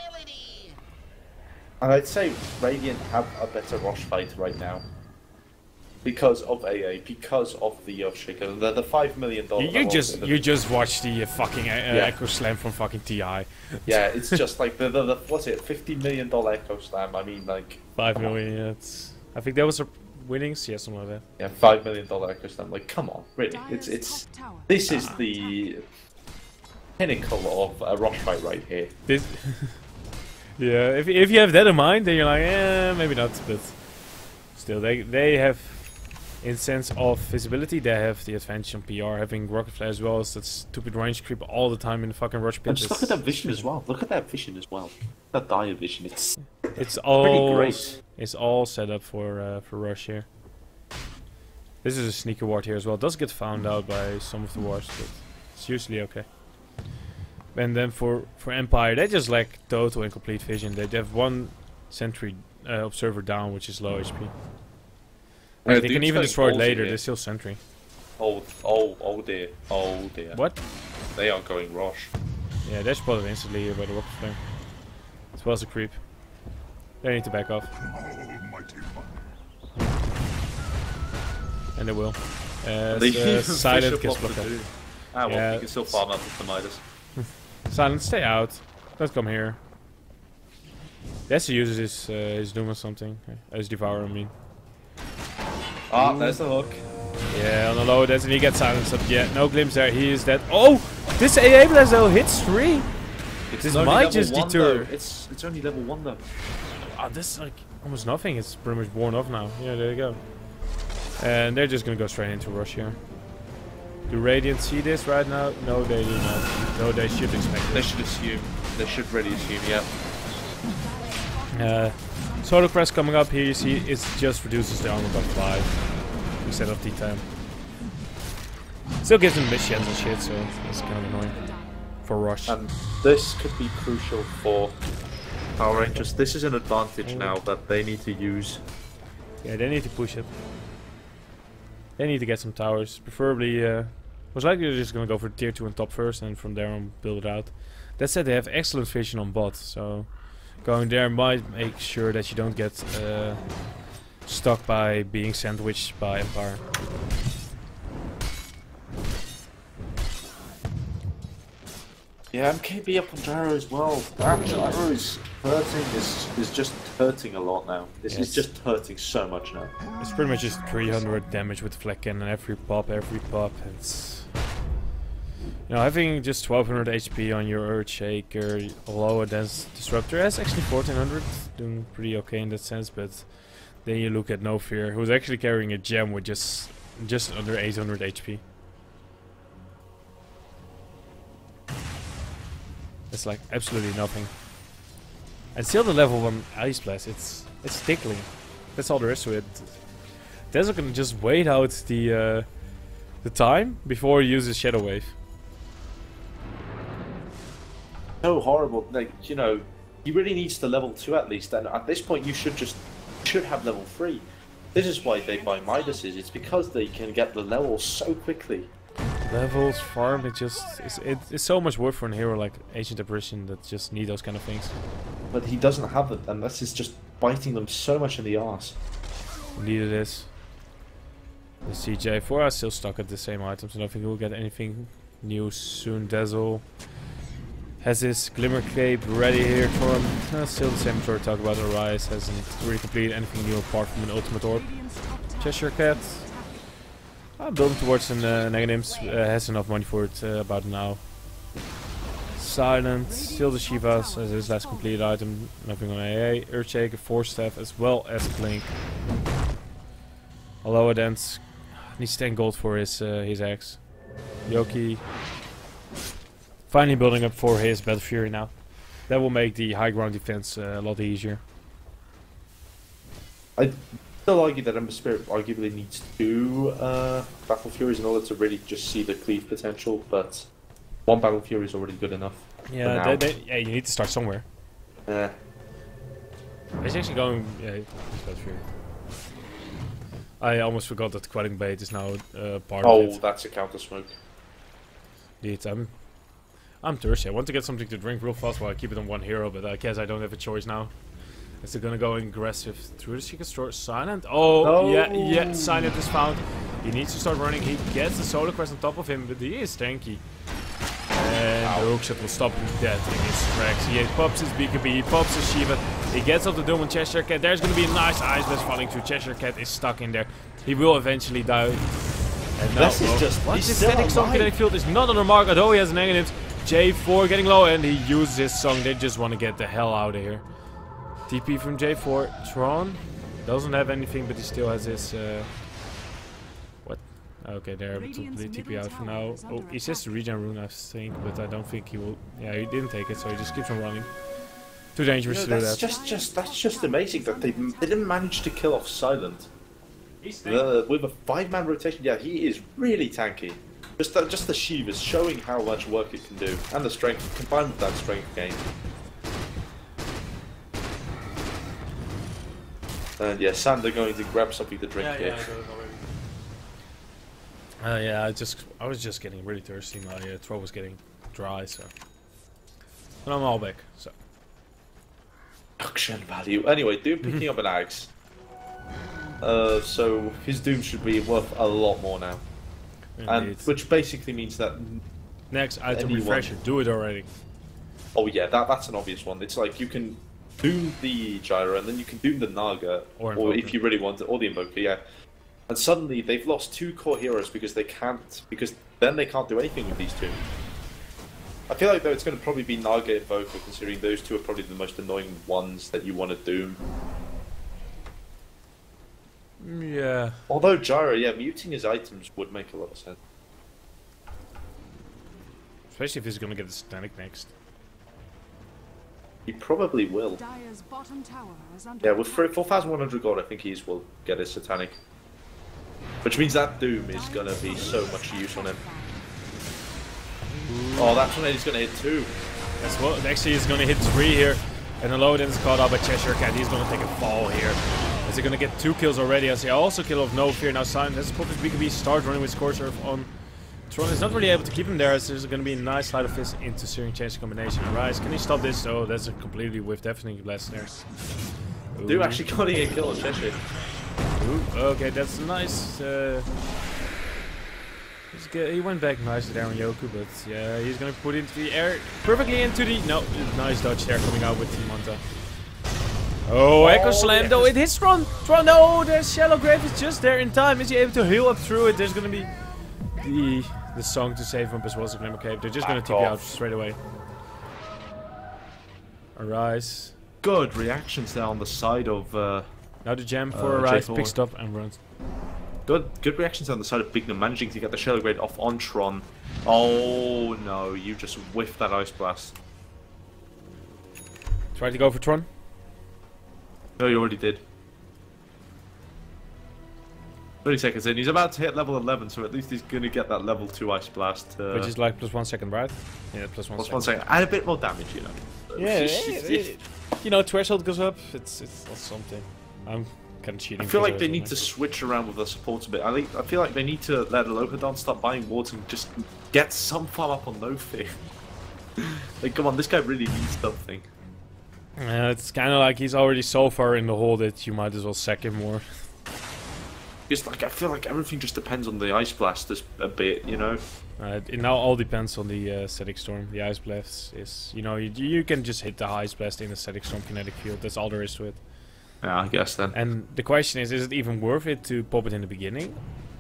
And I'd say Radiant have a better rush fight right now. Because of AA, because of the Shaker, the $5 million. You just watched the fucking Echo Slam from fucking TI. Yeah, it's just like the what's it, $50 million Echo Slam. I mean, like 5 million. Yeah, I think that was a winnings. Yeah, something like that. yeah, $5 million Echo Slam. Like, come on, really? It's this is the pinnacle of a rush fight right here. This yeah, if you have that in mind, then you're like, maybe not, but still, they have, in sense of visibility, they have the advantage on PR, having Rocket Flare as well as that stupid range creep all the time in the fucking rush pit. And just look at that vision as well. Look at that vision as well. That dire vision. It's all pretty great. It's all set up for rush here. This is a sneaker ward here as well. It does get found out by some of the wards, but it's usually okay. And then for Empire, they just lack total and complete vision. They have one sentry observer down, which is low HP. They can even destroy it later. They're still sentry. Oh dear. What? They are going rush. Yeah, they're spotted instantly here by the rocket flare. As well as a creep. They need to back off. And they will. Silent gets blocked up. Ah, well, Yeah, you can still farm up with the Midas. Silent, stay out. Don't come here. That's the uses his Doom or something. His Devour, I mean. Ah, there's the hook. Yeah, on the low, and he gets silenced up. Yeah, no glimpse there. He is dead. Oh! This AA Blast though hits 3! This might just deter. It's only level 1 though. Oh, this is like almost nothing. It's pretty much worn off now. Yeah, there you go. And they're just gonna go straight into rush here. Do Radiant see this right now? No, they do not. No, they should expect it. They should assume. They should really assume, yeah. Solar Crest coming up here, you see it just reduces the armor by 5 instead of D10. Still gives them missions and shit, so it's kind of annoying for rush. And this could be crucial for Power Rangers. This is an advantage now that they need to use. Yeah, they need to push it. They need to get some towers, preferably. Most likely they're just gonna go for tier 2 and top first, and from there on build it out. That said, they have excellent vision on bot, so going there might make sure that you don't get stuck by being sandwiched by Empire. Yeah, MKB up on Gyro as well. That Gyro is hurting, is just hurting a lot now. This is just hurting so much now. It's pretty much just 300 damage with Flak Cannon every pop. It's... You know, having just 1200 HP on your Earthshaker, lower than Disruptor has actually 1400, doing pretty okay in that sense, but then you look at No Fear, who's actually carrying a gem with just under 800 HP. It's like absolutely nothing. And still the level 1 Ice Blast, it's tickling. That's all there is to it. Desert can just wait out the time before he uses Shadow Wave. So horrible. Like, you know, he really needs to level 2 at least, and at this point you should have level 3. This is why they buy Midases. It's because they can get the levels so quickly. Levels, farm, it's so much work for a hero like Ancient Apparition that just need those kind of things. But he doesn't have it, and this is just biting them so much in the arse. Indeed it is. The CJ4 are still stuck at the same items, and I think we'll get anything new soon. Dazzle has his Glimmer Cape ready here for him. Still the same story talk about. Arise hasn't really completed anything new apart from an Ultimate Orb. Cheshire Cat. Building towards an negatives, has enough money for it about now. Silent, still the Shivas as his last completed item, nothing on AA. Earthshaker, Force Staff as well as Blink. Although Adence needs 10 gold for his axe. Yoki finally building up for his Battle Fury now. That will make the high ground defense a lot easier. I'd still argue that Ember Spirit arguably needs 2 Battle Furies in order to really just see the cleave potential, but 1 Battle Fury is already good enough. Yeah, yeah, you need to start somewhere. He's actually going... Yeah, he's Battle Fury. I almost forgot that Quelling Bait is now part of it. Oh, that's a counter smoke. Indeed, I'm thirsty. I want to get something to drink real fast while I keep it on 1 hero, but I guess I don't have a choice now. Is he gonna go aggressive through the secret store? Silent? Oh, yeah, Silent is found. He needs to start running. He gets the Solar Crest on top of him, but he is tanky. And the hookshot will stop him dead in his tracks. He pops his BKB, he pops his Shiva. He gets off the Doom on Cheshire Cat. There's gonna be a nice Ice Blast falling through. Cheshire Cat is stuck in there. He will eventually die. And now, what's this static song kinetic field is not on the mark, although he has negatives. J4 getting low, and he uses his song. They just want to get the hell out of here. TP from J4. Tron doesn't have anything, but he still has his. What? Okay, they're able to TP out for now. Oh, he says the regen rune, I think, but I don't think he will. Yeah, he didn't take it, so he just keeps on running. Too dangerous to do that. That's just amazing that they didn't manage to kill off Silent. With a 5-man rotation, yeah, he is really tanky. Just the Shiv is showing how much work it can do, and the strength combined with that strength gain. And yeah, Sander going to grab something to drink here. Yeah, I was just getting really thirsty. My throat was getting dry, so. But I'm all back. So. Auction value. Anyway, Doom picking up an axe. So his Doom should be worth a lot more now. And which basically means that next item refresher, do it already. Oh yeah, that's an obvious one. It's like you can Doom the Gyro and then you can Doom the Naga, or if you really want it, or the Invoker, yeah. And suddenly they've lost 2 core heroes because they can't do anything with these 2. I feel like though it's going to probably be Naga Invoker, considering those 2 are probably the most annoying ones that you want to Doom. Yeah. Although Gyro, yeah, muting his items would make a lot of sense. Especially if he's gonna get the Satanic next. He probably will. Yeah, with 4,100 gold, I think he will get his Satanic. Which means that Doom is gonna be so much use on him. Oh, that's when he's gonna hit 2. That's what. Actually, he's gonna hit 3 here. And Alodan is caught up by Cheshire Cat. He's gonna take a fall here. Is he gonna get 2 kills already? I see also kill of No Fear. Now Silent has put his BKB, start running with Scorcher on. Tron is not really able to keep him there, as there's gonna be a nice Sleight of Fist into Searing Change combination. Rise, can he stop this? Oh, that's a completely whiff. Definitely blast there. Dude actually got a kill on Cheshire. Ooh, okay, that's nice. He went back nicely there on Yoku, but yeah, he's gonna put it into the air perfectly into the. No, nice dodge there coming out with Manta. Oh, Echo Slam though, it hits Tron. Tron, no, there's Shallow Grave is just there in time. Is he able to heal up through it? There's gonna be the song to save him as well as the Glimmer Cave. They're just gonna TP out straight away. Arise. Good reactions there on the side of. Now the jam for Arise picks it up and runs. Good reactions on the side of Bignum, managing to get the Shallow Grave off on Tron. Oh no, you just whiffed that Ice Blast. Try to go for Tron. No, you already did. 30 seconds in. He's about to hit level 11, so at least he's going to get that level 2 Ice Blast. Which is like +1 second, right? Yeah, +1 second. +1 second. And a bit more damage, you know. Yeah, you know, threshold goes up. It's not something. I'm kind of cheating. I feel like they need to switch around with the supports a bit. I feel like they need to let Lohodon start buying wards and just get some farm up on No Fear. Like, come on, this guy really needs something. It's kind of like he's already so far in the hole that you might as well sack him more. Just like I feel like everything just depends on the Ice Blast a bit, you know. It now all depends on the Static Storm. The Ice Blast is, you know, you can just hit the Ice Blast in the Static Storm kinetic field. That's all there is to it. Yeah, I guess then. And the question is it even worth it to pop it in the beginning?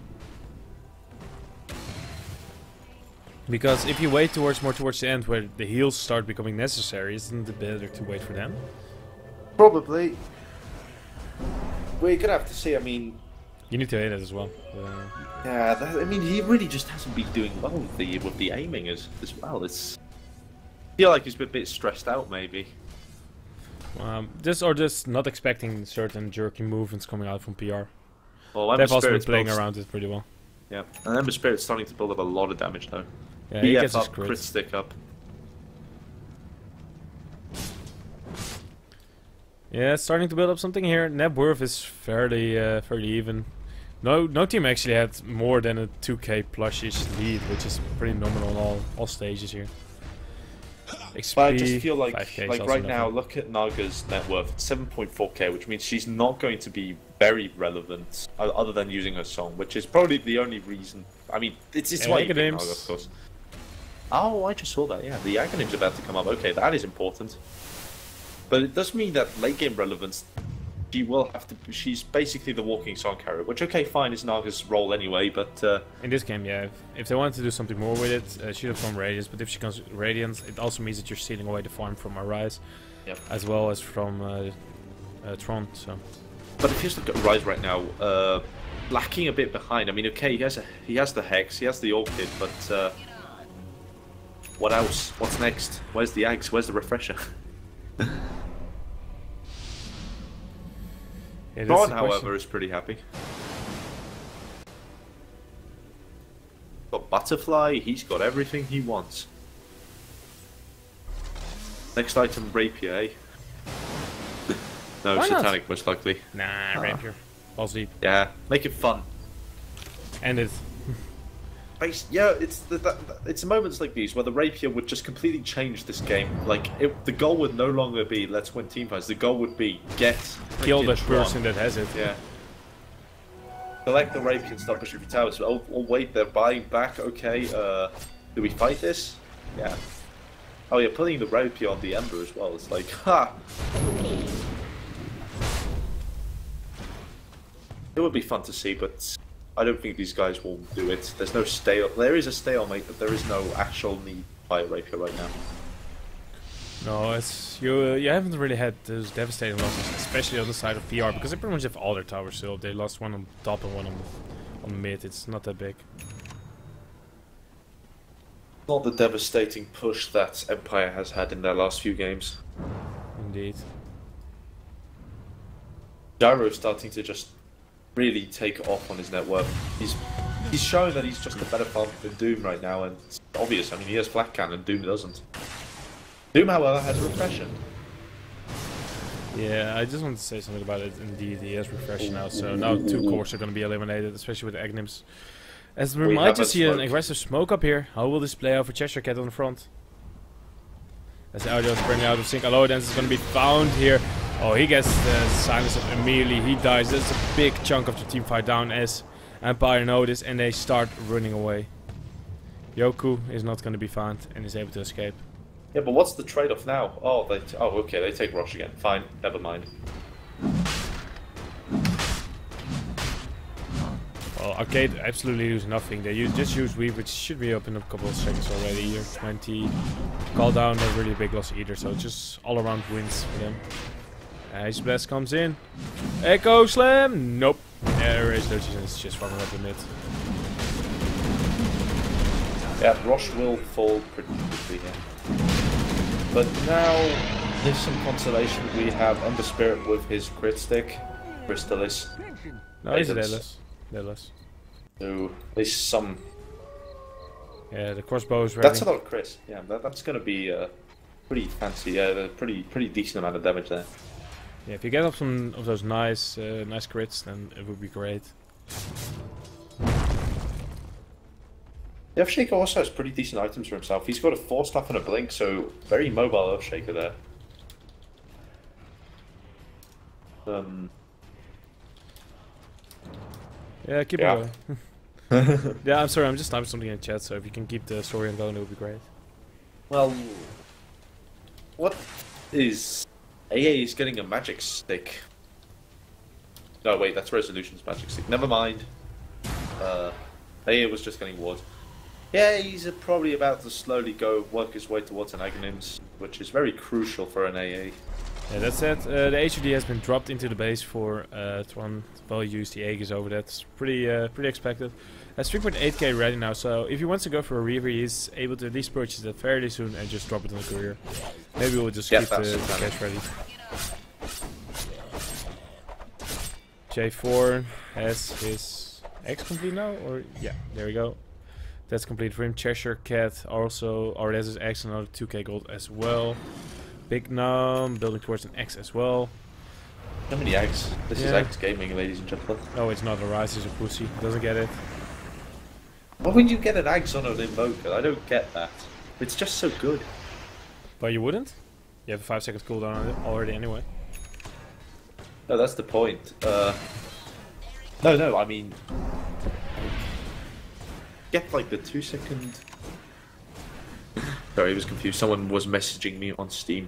Because if you wait more towards the end where the heals start becoming necessary, isn't it better to wait for them? Probably. We're gonna have to see. I mean, you need to hit it as well. Yeah, I mean, he really just hasn't been doing well with the aiming as well. I feel like he's been a bit stressed out, maybe. Just not expecting certain jerky movements coming out from PR. Well, they've also been playing around it pretty well. Yeah, and Ember Spirit's starting to build up a lot of damage though. Yeah, he gets his crit stick up. Yeah, it's starting to build up something here. Net worth is fairly even. No team actually had more than a 2k plushish lead, which is pretty nominal on all stages here. XP, but I just feel like right now, look at Naga's net worth. It's 7.4k, which means she's not going to be very relevant other than using her song, which is probably the only reason. I mean, it's why you pick Naga, of course. Oh, I just saw that. Yeah, the Aghanim's about to come up. Okay, that is important. But it does mean that late game relevance, she will have to. She's basically the walking song carrier, which okay, fine, is Naga's role anyway. But in this game, yeah, if they wanted to do something more with it, she'd have gone Radiance. But if she goes Radiance, it also means that you're stealing away the farm from Arise, as well as from Tron. So. But if you just look at Rise right now, lacking a bit behind. I mean, okay, he has the Hex, he has the Orchid, but what else? What's next? Where's the Ags? Where's the Refresher? Ron, however, is pretty happy. Got Butterfly, he's got everything he wants. Next item, Rapier, eh? No, why Satanic not? most likely. Nah, Rapier. Balls deep. Yeah, make it fun. And it. Yeah, it's moments like these where the Rapier would just completely change this game. Like, the goal would no longer be let's win teamfights. The goal would be kill the person that has it. Yeah. Select the Rapier and start pushing for towers. Oh wait, they're buying back. Okay, do we fight this? Yeah. Oh yeah, putting the Rapier on the Ember as well. It's like, ha. It would be fun to see, but I don't think these guys will do it. There's no there is a stalemate, but there is no actual need to buy a Rapier right now. No, it's you haven't really had those devastating losses, especially on the side of PR, because they pretty much have all their towers still. They lost one on top and one on mid. It's not that big. Not the devastating push that Empire has had in their last few games. Indeed. Gyro's starting to just really take off on his net worth. He's showing that he's just a better farmer than Doom right now, and it's obvious. I mean, he has Flat Cannon, Doom doesn't. Doom, however, has Refression. Yeah, I just want to say something about it. Indeed, he has Refression now, so now 2 cores are going to be eliminated, especially with the Aghanims. As we might just see an aggressive smoke up here. How will this play out for Cheshire Cat on the front? As the audio is bringing out of sync, Aloydance is going to be found here. Oh, he gets the silence up immediately. He dies. That's a big chunk of the team fight down as Empire notice, and they start running away. Yoku is not going to be found and is able to escape. Yeah, but what's the trade-off now? Oh, okay, they take Rosh again. Fine, never mind. Well, Arcade absolutely lose nothing. They just use Weave, which should be up in a couple of seconds already. Here, 20. Call down, not really a big loss either, so just all around wins for them. Ice Blast comes in. Echo Slam! Nope. There is Lucius and it's just farming up the mid. Yeah, Rosh will fall pretty quickly here. But now, there's some consolation. We have Ember Spirit with his crit stick. Crystallis. No, he's deadless. Deadless. So, at least some... Yeah, the crossbow is ready. That's a lot of crit. Yeah, that's going to be pretty fancy. Yeah, a pretty decent amount of damage there. Yeah, if you get up some of those nice crits, then it would be great. The Earthshaker also has pretty decent items for himself. He's got a Force Staff and a Blink, so very mobile Earthshaker there. Yeah, keep it going. Yeah, I'm sorry, I'm just typing something in chat, so if you can keep the story going, it would be great. Well, what is... AA is getting a magic stick. No, wait, that's Resolution's magic stick. Never mind. AA was just getting wards. Yeah, he's probably about to slowly work his way towards an Aghanims, which is very crucial for an AA. Yeah, that's it. The HUD has been dropped into the base for Tron. Well used, the Aegis over that. It's pretty expected. Has 3.8k ready now, so if he wants to go for a Reaver, he's able to at least purchase that fairly soon and just drop it on the courier. Maybe we'll just keep the cash ready. J4 has his X complete now, or yeah, there we go. That's complete for him. Cheshire Cat also already has his X, another 2k gold as well. Big Num building towards an X as well. How many eggs? This is X Gaming, ladies and gentlemen. No, it's not a Rise, he's a pussy. Doesn't get it. Why would you get an Axe on an Invoker? I don't get that. It's just so good. But you wouldn't? You have a 5 second cooldown on it already anyway. No, that's the point. No, I mean... Get like the 2 second... Sorry, I was confused. Someone was messaging me on Steam.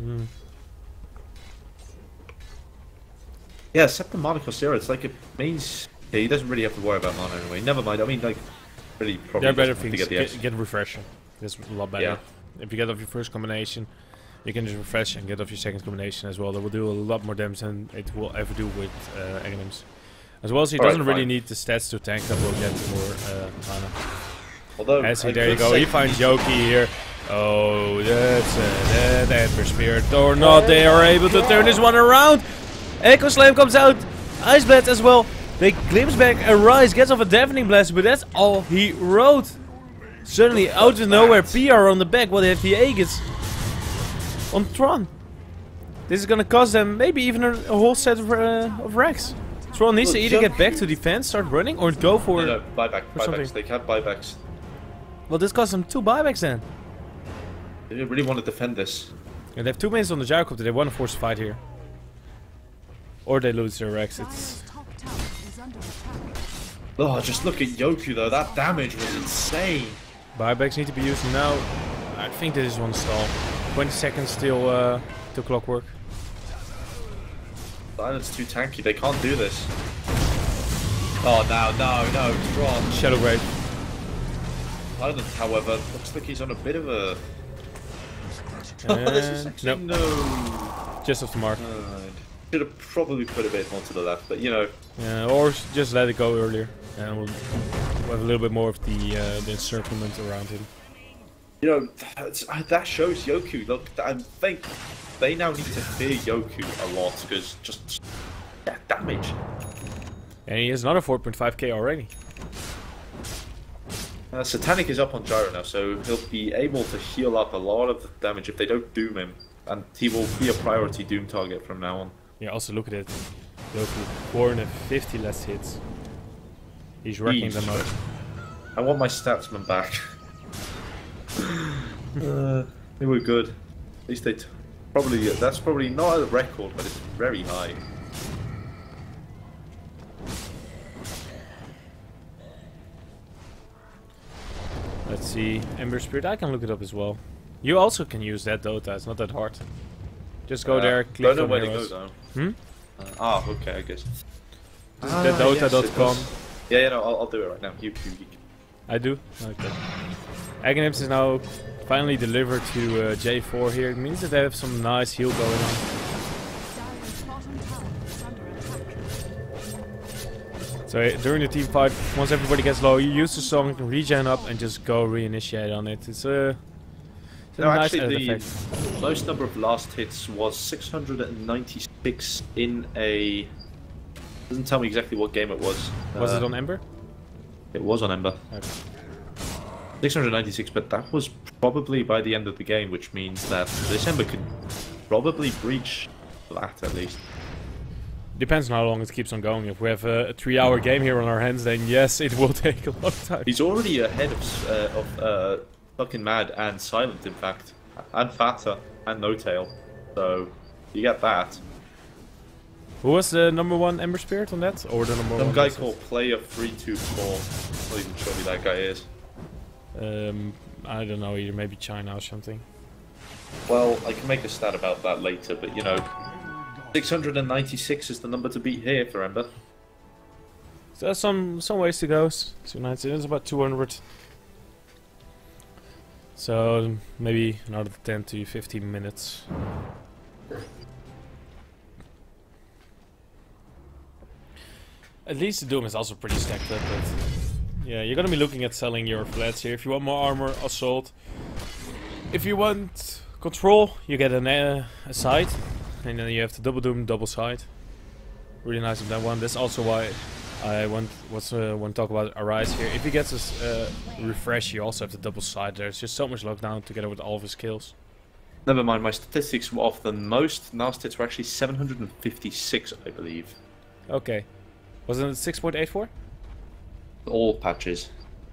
Yeah, except the Mana Costera, it's like it means... Yeah, he doesn't really have to worry about mana anyway. Never mind, I mean, like... Really probably there are better things. things. Get refresher. That's a lot better. Yeah. If you get off your first combination, you can just refresh and get off your second combination as well. That will do a lot more damage than it will ever do with Aghanims. As well as he doesn't really need the stats to tank, that will get more mana. Although, there you go, he finds Yoki here. Oh, that's that Ember Spirit or not, they are able to turn this one around. Echo Slam comes out, Ice Blast as well. They glimpse back, a Rise gets off a Deafening Blast, but that's all he wrote. Suddenly, out of nowhere, PR on the back, while they have the Aegis on Tron. This is gonna cost them maybe even a whole set of racks. Tron needs to either get back to defense, start running, or go for... No, buybacks, they can't buybacks. Well, this costs them 2 buybacks then. They really want to defend this. And they have 2 minutes on the Gyrocopter, they want to force a fight here. Or they lose their racks, it's... Oh, just look at Yoku though, that damage was insane. Buybacks need to be used now. I think this is one stall. 20 seconds till clockwork. Silence too tanky, they can't do this. Oh, no, Tron. Shadowgrave. Silence, however, looks like he's on a bit of a... this is actually... Nope. No. Just off the mark. Should have probably put a bit more to the left, but you know... Yeah, or just let it go earlier. And we'll have a little bit more of the encirclement around him. You know, that shows Yoku. Look, I think they now need to fear Yoku a lot, because just that damage. And he has another 4.5k already. Satanic is up on Gyro now, so he'll be able to heal up a lot of the damage if they don't doom him. And he will be a priority doom target from now on. Yeah, also look at it. Yoku, 450 less hits. He's wrecking them out. I want my statsman back. They were good. At least they probably... That's probably not a record, but it's very high. Let's see. Ember Spirit, I can look it up as well. You also can use that Dota, it's not that hard. Just go there, click don't know on where heroes. to go though. Okay, I guess. The Dota.com. Yeah, no, I'll do it right now. You. I do? Okay. Aghanims is now finally delivered to J4 here. It means that they have some nice heal going on. Dire's bottom tower is under attack. So during the team fight, once everybody gets low, you use the song, regen up, and just go reinitiate on it. It's a nice actually, added the effect. most number of last hits was 696 in a. Doesn't tell me exactly what game it was. Was it on Ember? It was on Ember. Okay. 696, but that was probably by the end of the game, which means that this Ember could probably breach that at least. Depends on how long it keeps on going. If we have a 3-hour game here on our hands, then yes, it will take a long time. He's already ahead of fucking Mad and Silent, in fact, and Fata and No Tail. So you get that. Who was the number 1 Ember Spirit on that? Or the number 1? Some guy called Player324. Not even sure who that guy is. I don't know either. Maybe China or something. Well, I can make a stat about that later, but you know, 696 is the number to beat here for Ember. So there's some ways to go. So it's about 200. So maybe another 10 to 15 minutes. At least the Doom is also pretty stacked up, but yeah, you're gonna be looking at selling your flats here. If you want more armor, assault. If you want control, you get a side, and then you have the double Doom, double side. Really nice of that one. That's also why I want to talk about Arise here. If he gets a refresh, you also have the double side. There's just so much lockdown together with all of his kills. Never mind, my statistics were off. The most last hits were actually 756, I believe. Okay. Wasn't it 6.84? All patches.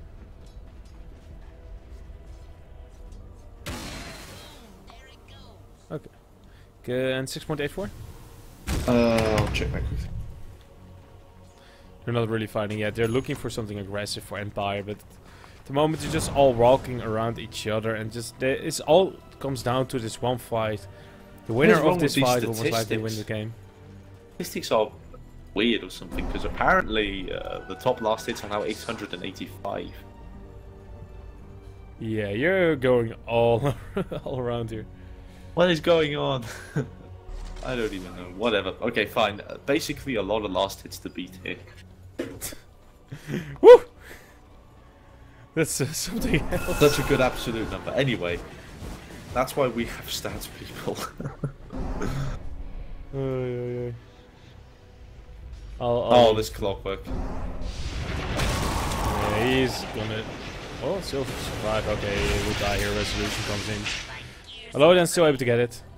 Okay. And 6.84? I'll check back quickly. They're not really fighting yet. They're looking for something aggressive for Empire, but at the moment they're just all walking around each other, and just it's all comes down to this one fight. The winner of this fight will most likely win the game. Statistics are weird or something, because apparently the top last hits are now 885. Yeah, you're going all around here. What is going on? I don't even know. Whatever. Okay, fine. Basically, a lot of last hits to beat here. Woo! That's something else. Such a good absolute number. Anyway, that's why we have stats, people. Oh, this clockwork. Yeah, he's gonna. Oh, still survive. Okay, he will die here. Resolution comes in. Hello, then still able to get it.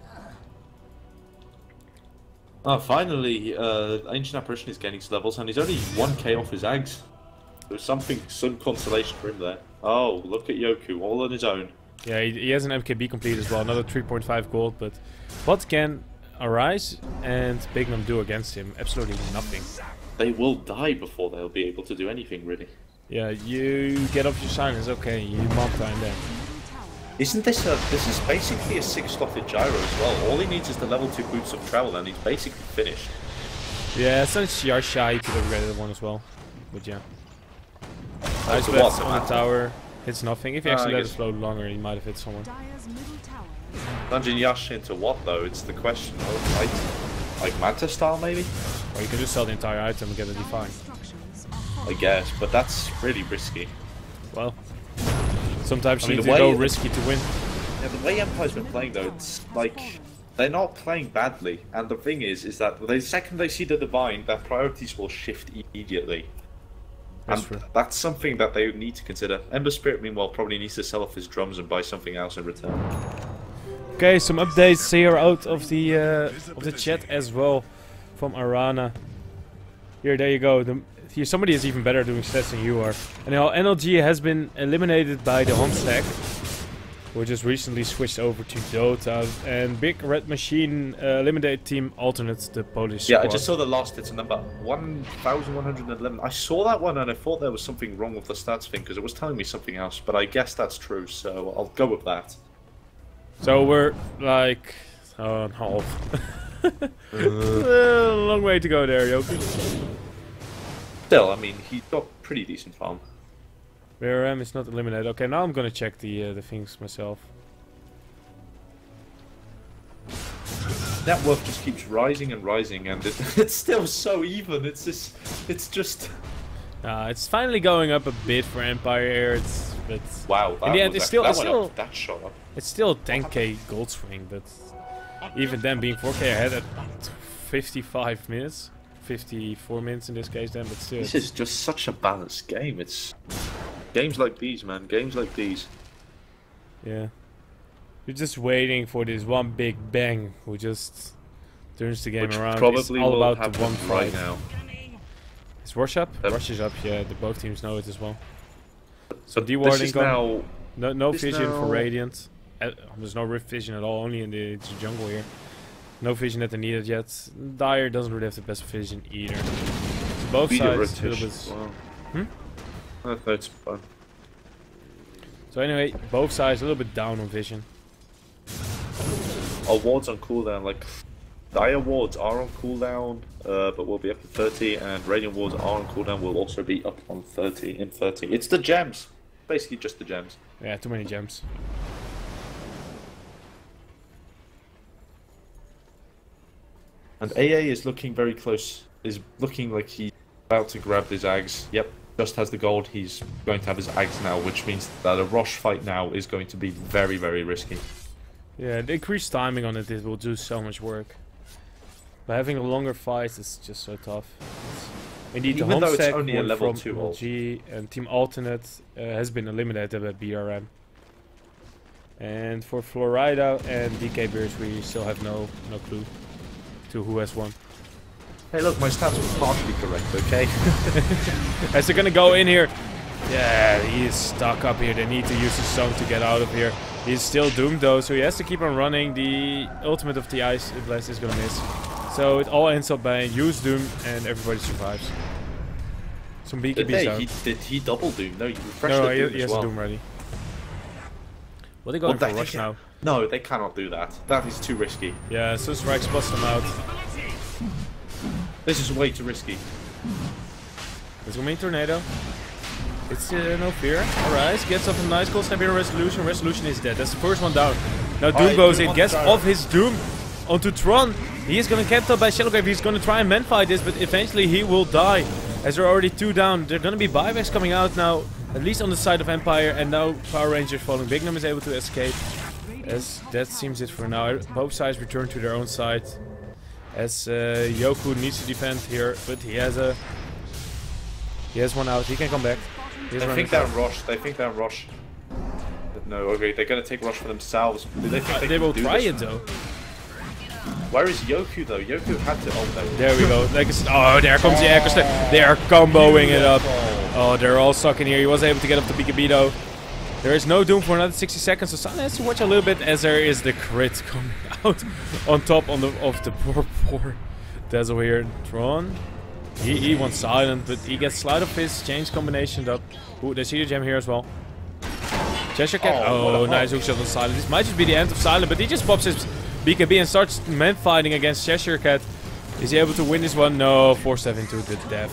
Oh, finally, Ancient Apparition is getting his levels, and he's only 1k off his Ags. There's some consolation for him there. Oh, look at Yoku, all on his own. Yeah, he has an MKB complete as well, another 3.5 gold, but what can Arise and Big Mom do against him? Absolutely nothing. They will die before they'll be able to do anything, really. Yeah, you get off your silence, okay, you mob time then. Isn't this this is basically a 6-slotted gyro as well. All he needs is the level 2 boots of travel and he's basically finished. Yeah, since Yarsha, you could have upgraded one as well. But yeah. Ice So Blast what, on the tower hits nothing. If you actually I let it guess- float longer, he might have hit someone. Dire's middle tower is Dungeon Yash into what though? It's the question. Oh, like Manta style maybe? Or you can just sell the entire item and get a Define. structures I guess, but that's really risky. Well, sometimes I you mean, need the to go way- risky to win. Yeah, the way Empire's been playing though, it's like they're not playing badly. And the thing is that the second they see the Divine, their priorities will shift immediately. That's And true. that's something that they need to consider. Ember Spirit, meanwhile, probably needs to sell off his drums and buy something else in return. Okay, some updates here out of the chat as well from Arana. Here, there you go. Here, somebody is even better doing stats than you are. Anyhow, NLG has been eliminated by the home stack. who just recently switched over to Dota, and Big Red Machine eliminated Team Alternate, the Polish Yeah, squad. I just saw the last hits number 1,111. I saw that one and I thought there was something wrong with the stats thing because it was telling me something else, but I guess that's true, so I'll go with that. So we're like on half. A long way to go there, Yoku. Still, I mean, he got pretty decent farm. BRM is not eliminated. Okay, now I'm gonna check the things myself. Net worth just keeps rising and rising, and it's still so even. It's just. It's finally going up a bit for Empire here. But Wow. in the end, it's still that shot up. it's still 10k gold swing, but even then being 4k ahead at 55 minutes, 54 minutes in this case, then, but still. This is just such a balanced game. It's games like these, man. Games like these. Yeah. You're just waiting for this one big bang who just turns the game Which around. probably it's all will about happen the one right fight. now. Is Rush up? Yep. Rush is up, yeah. Both teams know it as well. So D this warding is gone. now. No this vision for now- Radiant. There's no rift vision at all, only in the jungle here. No vision that they needed yet. Dire doesn't really have the best vision either. So both Video sides rotation. a little bit. Wow. Hmm? That's fun. So anyway, both sides a little bit down on vision. Our wards on cooldown, like Dire wards are on cooldown, but will be up to 30, and Radiant wards are on cooldown, will also be up on 30. It's the gems, basically just the gems. Yeah, too many gems. And AA is looking very close. Is looking like he's about to grab his Ags. Yep, just has the gold. He's going to have his Ags now, which means that a Rosh fight now is going to be very, very risky. Yeah, the increased timing on it will do so much work. But having a longer fight is just so tough. Indeed, the Even though it's Homsec only a one level from 2 ult. LG and Team Alternate has been eliminated by BRM. And for Florida and DK Beers, we still have no clue to who has won. Hey, look, my stats were partially correct. Okay. As they're gonna go in here. Yeah, he is stuck up here. They need to use the stone to get out of here. He's still doomed though, so he has to keep on running. The ultimate of the Ice Blast is gonna miss. So it all ends up by use Doom and everybody survives. Some BKBs out. Did he double Doom? No, you refreshed No, the Doom he has as well. a Doom ready. What are they going for Rush now? No, they cannot do that. That is too risky. Yeah, so Strikes bust them out. This is way too risky. It's gonna be Tornado. It's no fear. Alright, gets off a nice cold snap here. Resolution. Resolution is dead. That's the first one down. Now Doom Alright, goes Doom in, on gets the off his Doom onto Tron. He is gonna get captured by Shadowgrave. He's gonna try and man-fight this, but eventually he will die. As there are already 2 down. There are gonna be buybacks coming out now, at least on the side of Empire, and now Power Rangers following. Bignum is able to escape. As that seems it for now. Both sides return to their own side. As Yoku needs to defend here, but he has one out. He can come back. They think they're in Rosh. They think they're in Rosh. But no, okay, they're gonna take Rosh for themselves. Do they think they They can will do try this? it though. Where is Yoku though? Yoku had to ult them. There we go. Oh, there comes the Echo Slam. They are comboing it up. Oh, they're all stuck in here. He was able to get off the BKB though. There is no Doom for another 60 seconds, so Sana has to watch a little bit as there is the crit coming out on top of the poor Dazzle here. Tron. He wants silent, but he gets Slide of Fist, change combination up. Ooh, they see the gem here as well. Cheshire Cat. Oh, nice hookshot on Silent. This might just be the end of Silent, but he just pops his BKB and starts man fighting against Cheshire Cat. Is he able to win this one? No, forced into the death.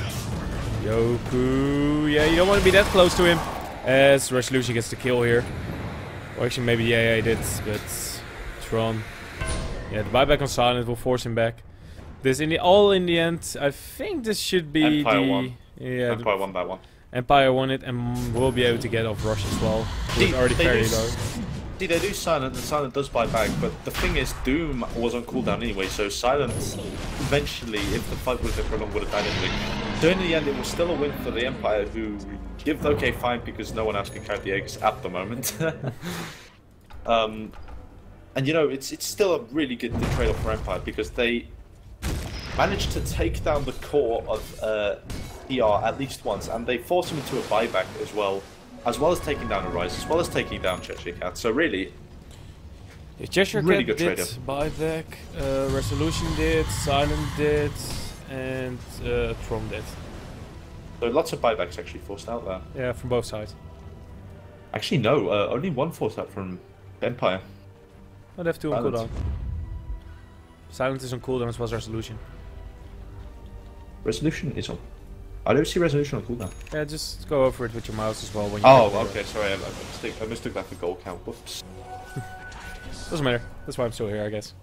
Yoku. Yeah, you don't want to be that close to him. As Resolution gets the kill here. Or actually, maybe yeah, he did, but Tron. Yeah, the buyback on Silent will force him back. This in the end, I think this should be Empire the won. yeah. Empire won that one. Empire won it and will be able to get off Rush as well. It's already very low. See, they do Silent, and Silent does buy back, but the thing is, Doom was on cooldown anyway, so Silent, eventually, if the fight would have been prolonged, would have died anyway. So in the end, it was still a win for the Empire, who give the okay fine because no one else can count the eggs at the moment. And you know, it's still a really good trade-off for Empire, because they managed to take down the core of ER at least once, and they forced him into a buyback as well. as well as taking down Arise, as well as taking down Cheshire Cat. So really, Yeah, Cheshire really Cat good did trader. buyback, Resolution did, Silent did, and Tron did. so lots of buybacks actually forced out there. Yeah, from both sides. Actually, no, only one forced out from Empire. Oh, they have two on Silent. cooldown. Silent is on cooldown as well as Resolution. Resolution is on. I don't see Resolution on cooldown. Yeah, just go over it with your mouse as well when you Oh, click okay, sorry, I mistook that for goal count. Whoops. Doesn't matter. That's why I'm still here, I guess.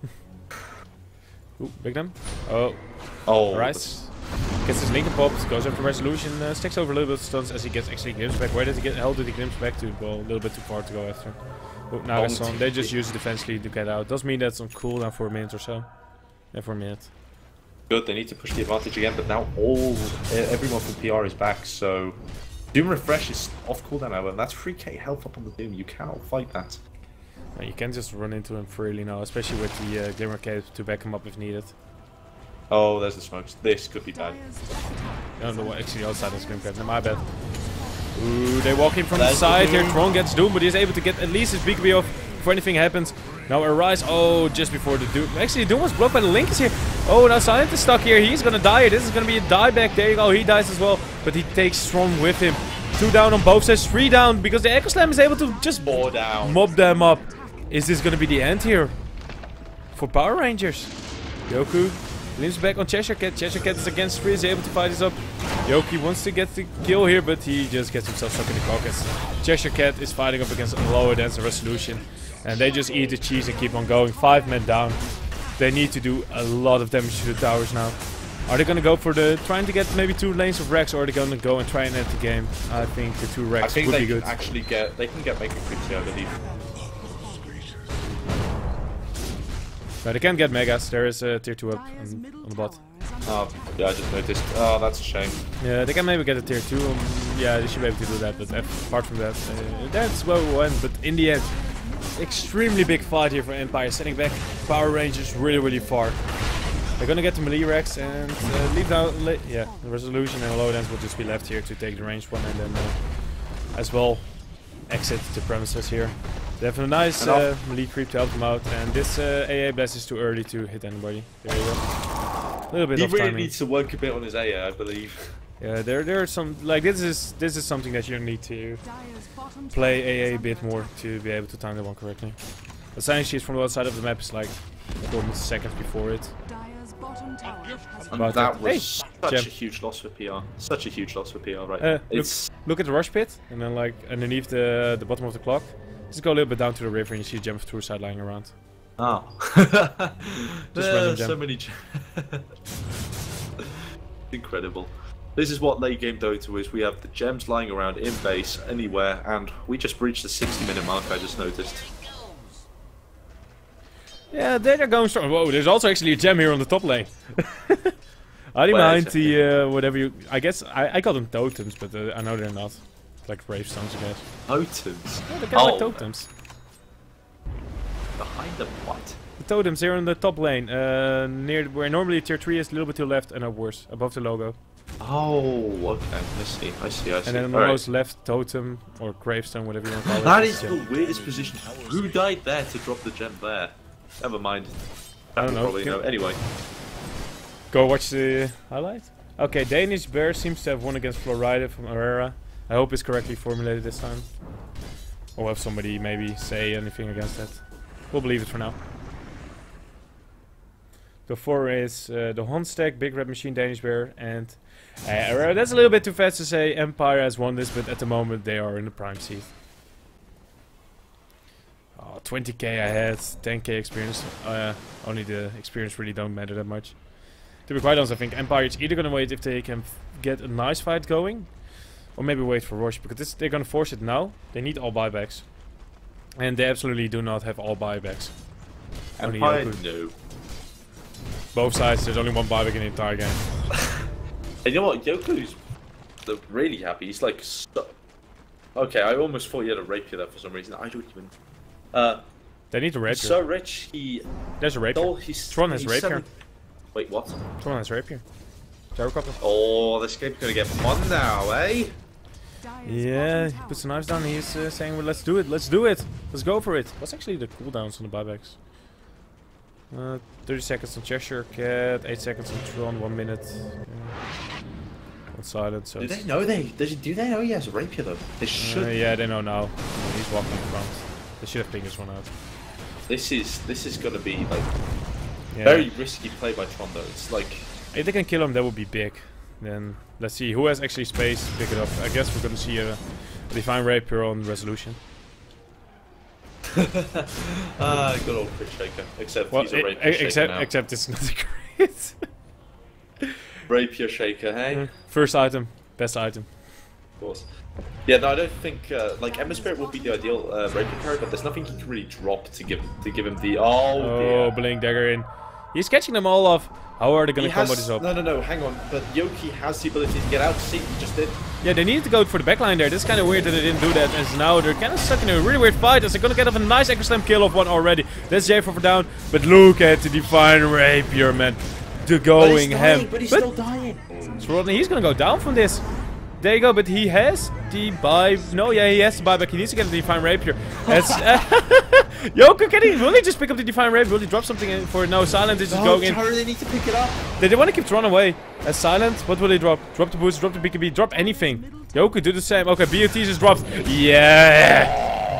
Ooh, big them. Oh, Oh, Rise. Gets his Lincoln popped, goes up to Resolution, sticks over a little bit of stuns as he gets actually glimpse back. Where did he get? Hell did he glimpse back to? Well, a little bit too far to go after. Oh, Naga's on. They just use it defensively to get out. Does mean that's on cooldown for a minute or so. Yeah, for a minute. good. They need to push the advantage again, but now everyone from PR is back. So Doom Refresh is off cooldown now, and that's 3k health up on the Doom. You cannot fight that. You can just run into him freely now, especially with the Glimmer Cape to back him up if needed. Oh, there's the smokes. This could be bad. Dire's top tower I don't know what actually outside is Glimmer Cape. No, my bad. Ooh, they walk in from the There's the side here. Doom. Tron gets Doom, but he's able to get at least his BKB off before anything happens. Now Arise. Oh, just before the Doom. Actually, Doom was blocked by the Linkers here. Oh, now Silent is stuck here. He's gonna die. This is gonna be a dieback. There you go. He dies as well, but he takes Tron with him. 2 down on both sides, 3 down because the Echo Slam is able to just 4 down. mob them up. Is this gonna be the end here for Power Rangers? Yoku limps back on Cheshire Cat. Cheshire Cat is against 3, is able to fight this up. Yoki wants to get the kill here, but he just gets himself stuck in the caucus. Cheshire Cat is fighting up against a lower than Resolution, and they just eat the cheese and keep on going. 5 men down. They need to do a lot of damage to the towers now. Are they gonna go for trying to get maybe 2 lanes of Rex, or are they gonna go and try and end the game? I think the 2 I Rex think would they be can good. actually get Mega Creeps here, I believe. No, they can get Megas. There is a tier 2 up Dire's on middle the bot. tower is under Oh, yeah, I just noticed. Oh, that's a shame. Yeah, they can maybe get a tier 2. Yeah, they should be able to do that, but apart from that, that's where we went. But in the end, extremely big fight here for Empire, sending back Power Rangers really, really far. They're gonna get to melee Rex and leave down. Yeah, the Resolution and Lowlands will just be left here to take the ranged one and then as well exit the premises here. They have a nice melee creep to help them out, and this AA Blast is too early to hit anybody. There you go. A little bit He of really timing. needs to work a bit on his AA, I believe. Yeah, there are some like this is something that you need to Dire's bottom play tower is AA a under bit more attack. to be able to time the one correctly. The sign sheet from the outside of the map is like almost seconds before it. Dire's bottom tower has And About that that. was Hey, such Gem. a huge loss for PR. Such a huge loss for PR right Uh, now. look- It's Look at the rush pit, and then like underneath the bottom of the clock, just go a little bit down to the river and you see Gem of True side lying around. oh. random gem. So many incredible. This is what late game Dota is. We have the gems lying around in base anywhere, and we just breached the 60-minute mark. I just noticed. Yeah, they're going strong. Whoa, there's also actually a gem here on the top lane. I don't Where mind exactly? the whatever you. I guess I call them totems, but I know they're not like gravestones, I guess. Totems. Yeah, they're kind of like totems. Behind them, what? The totems here on the top lane, near where normally tier 3 is, a little bit to the left and upwards, above the logo. Oh, okay. I see. I see. And then on the Alright. most left totem or gravestone, whatever you want to call it. That is is gem. the weirdest position. Who died there to drop the gem there? Never mind. I don't know. Probably know. Anyway, Go watch the highlight. Okay, Danish Bear seems to have won against Florida from Herrera. I hope it's correctly formulated this time. Or have somebody maybe say anything against that. We'll believe it for now. The 4 is the Honstack, Big Red Machine, Danish Bear, and Herrera. That's a little bit too fast to say Empire has won this, but at the moment they are in the prime seat. Oh, 20k I had, 10k experience. Only the experience really don't matter that much. To be quite honest, I think Empire is either going to wait if they can get a nice fight going, or maybe wait for Rush, because they're going to force it now. They need all buybacks. And they absolutely do not have all buybacks. Only Empire, Yoku. no. Both sides, there's only one buyback in the entire game. And you know what? Yoku's really happy. He's like, okay, I almost thought he had a rapier there for some reason. I don't even. They need a rapier. He's so rich. There's a rapier. Oh, he's. Tron has he's rapier. selling- Wait, what? Tron has rapier. Gyrocopter. Oh, this game's gonna get fun now, eh? Yeah, he puts the knives down. He's saying, well, let's do it. Let's do it. Let's go for it. What's actually the cooldowns on the buybacks? 30 seconds on Cheshire Cat, 8 seconds on Tron, 1 minute. On silent. So do they know do they know he has a rapier though? They should. Yeah, they know now. He's walking in front. They should have pinged this one out. This is gonna be like Yeah. very risky play by Tron though. It's like if they can kill him, that would be big. Then let's see who has actually space to pick it up. I guess we're gonna see a Divine Rapier on Resolution. good old Crit Shaker. Except he's a Rapier Shaker now. Except it's not a crit. Rapier Shaker, hey? First item, best item. Of course. Yeah, no, I don't think like Ember Spirit would be the ideal Rapier card, but there's nothing he can really drop to give him the oh Blink Dagger in. He's catching them all off. How are they gonna combo this up? No, hang on. But Yoki has the ability to get out. See, he just did. Yeah, they needed to go for the backline there. This is kind of weird that they didn't do that. As now they're kind of stuck in a really weird fight. As they're gonna get off a nice Echo Slam kill of one already. That's J4 for down. But look at the Divine Rapier, man. The going ham. But he's still dying. So Rodney, he's gonna go down from this. There you go, but he has the buy. No, yeah, he has the buyback. He needs to get the Divine Rapier. Yoko, will he just pick up the Divine Rapier? Will he drop something in for it? No, Silent is just going in. They need to pick it up. They want to keep Tron away. As Silent, what will they drop? Drop the boost, drop the BKB, drop anything. Yoko, do the same. Okay, BOT just dropped. Yeah!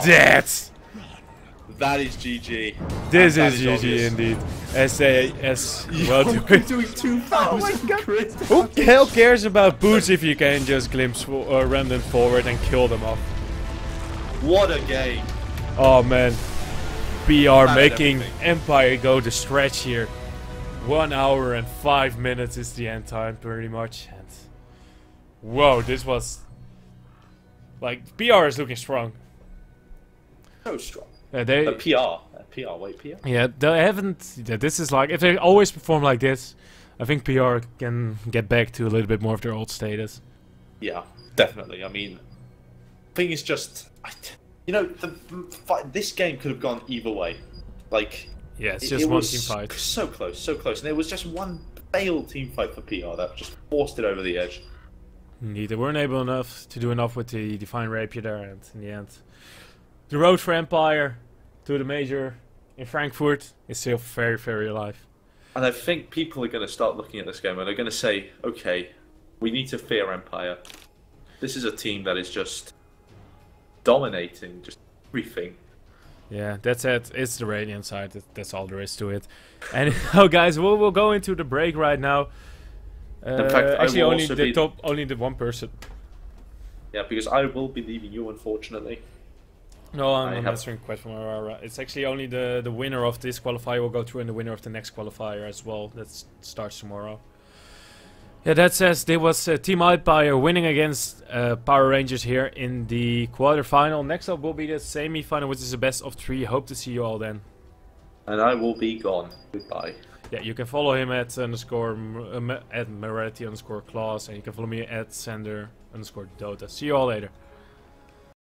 That is GG. This is GG indeed. SAS well doing 2,000 crit. Who the hell cares about boots if you can just glimpse ram them forward and kill them off? What a game. Oh man. BR making Empire go the stretch here. 1 hour and 5 minutes is the end time pretty much. And whoa, this was like BR is looking strong. So strong. They PR, wait, PR? Yeah, they haven't. Yeah, this is like if they always perform like this, I think PR can get back to a little bit more of their old status. Yeah, definitely. I mean, thing is just, you know, this game could have gone either way. Like, yeah, it's just one team fight. So close, and it was just one failed team fight for PR that just forced it over the edge. Indeed, they weren't able enough to do enough with the Divine Rapier there, and in the end, the road for Empire to the major in Frankfurt is still very, very alive. And I think people are going to start looking at this game and they're going to say, okay, we need to fear Empire. This is a team that is just dominating, just everything. Yeah, that's it. It's the Radiant side. That's all there is to it. And oh, guys, we'll go into the break right now. In fact, actually, only the one person. Yeah, because I will be leaving you, unfortunately. No, I'm answering question from Aurora. It's actually only the winner of this qualifier will go through and the winner of the next qualifier as well. That starts tomorrow. Yeah, that says there was Team Empire winning against Power Rangers here in the quarterfinal. Next up will be the semi-final, which is the best of 3. Hope to see you all then. And I will be gone. Goodbye. Yeah, you can follow him at _Morality_Claus, and you can follow me at Sander_Dota. See you all later.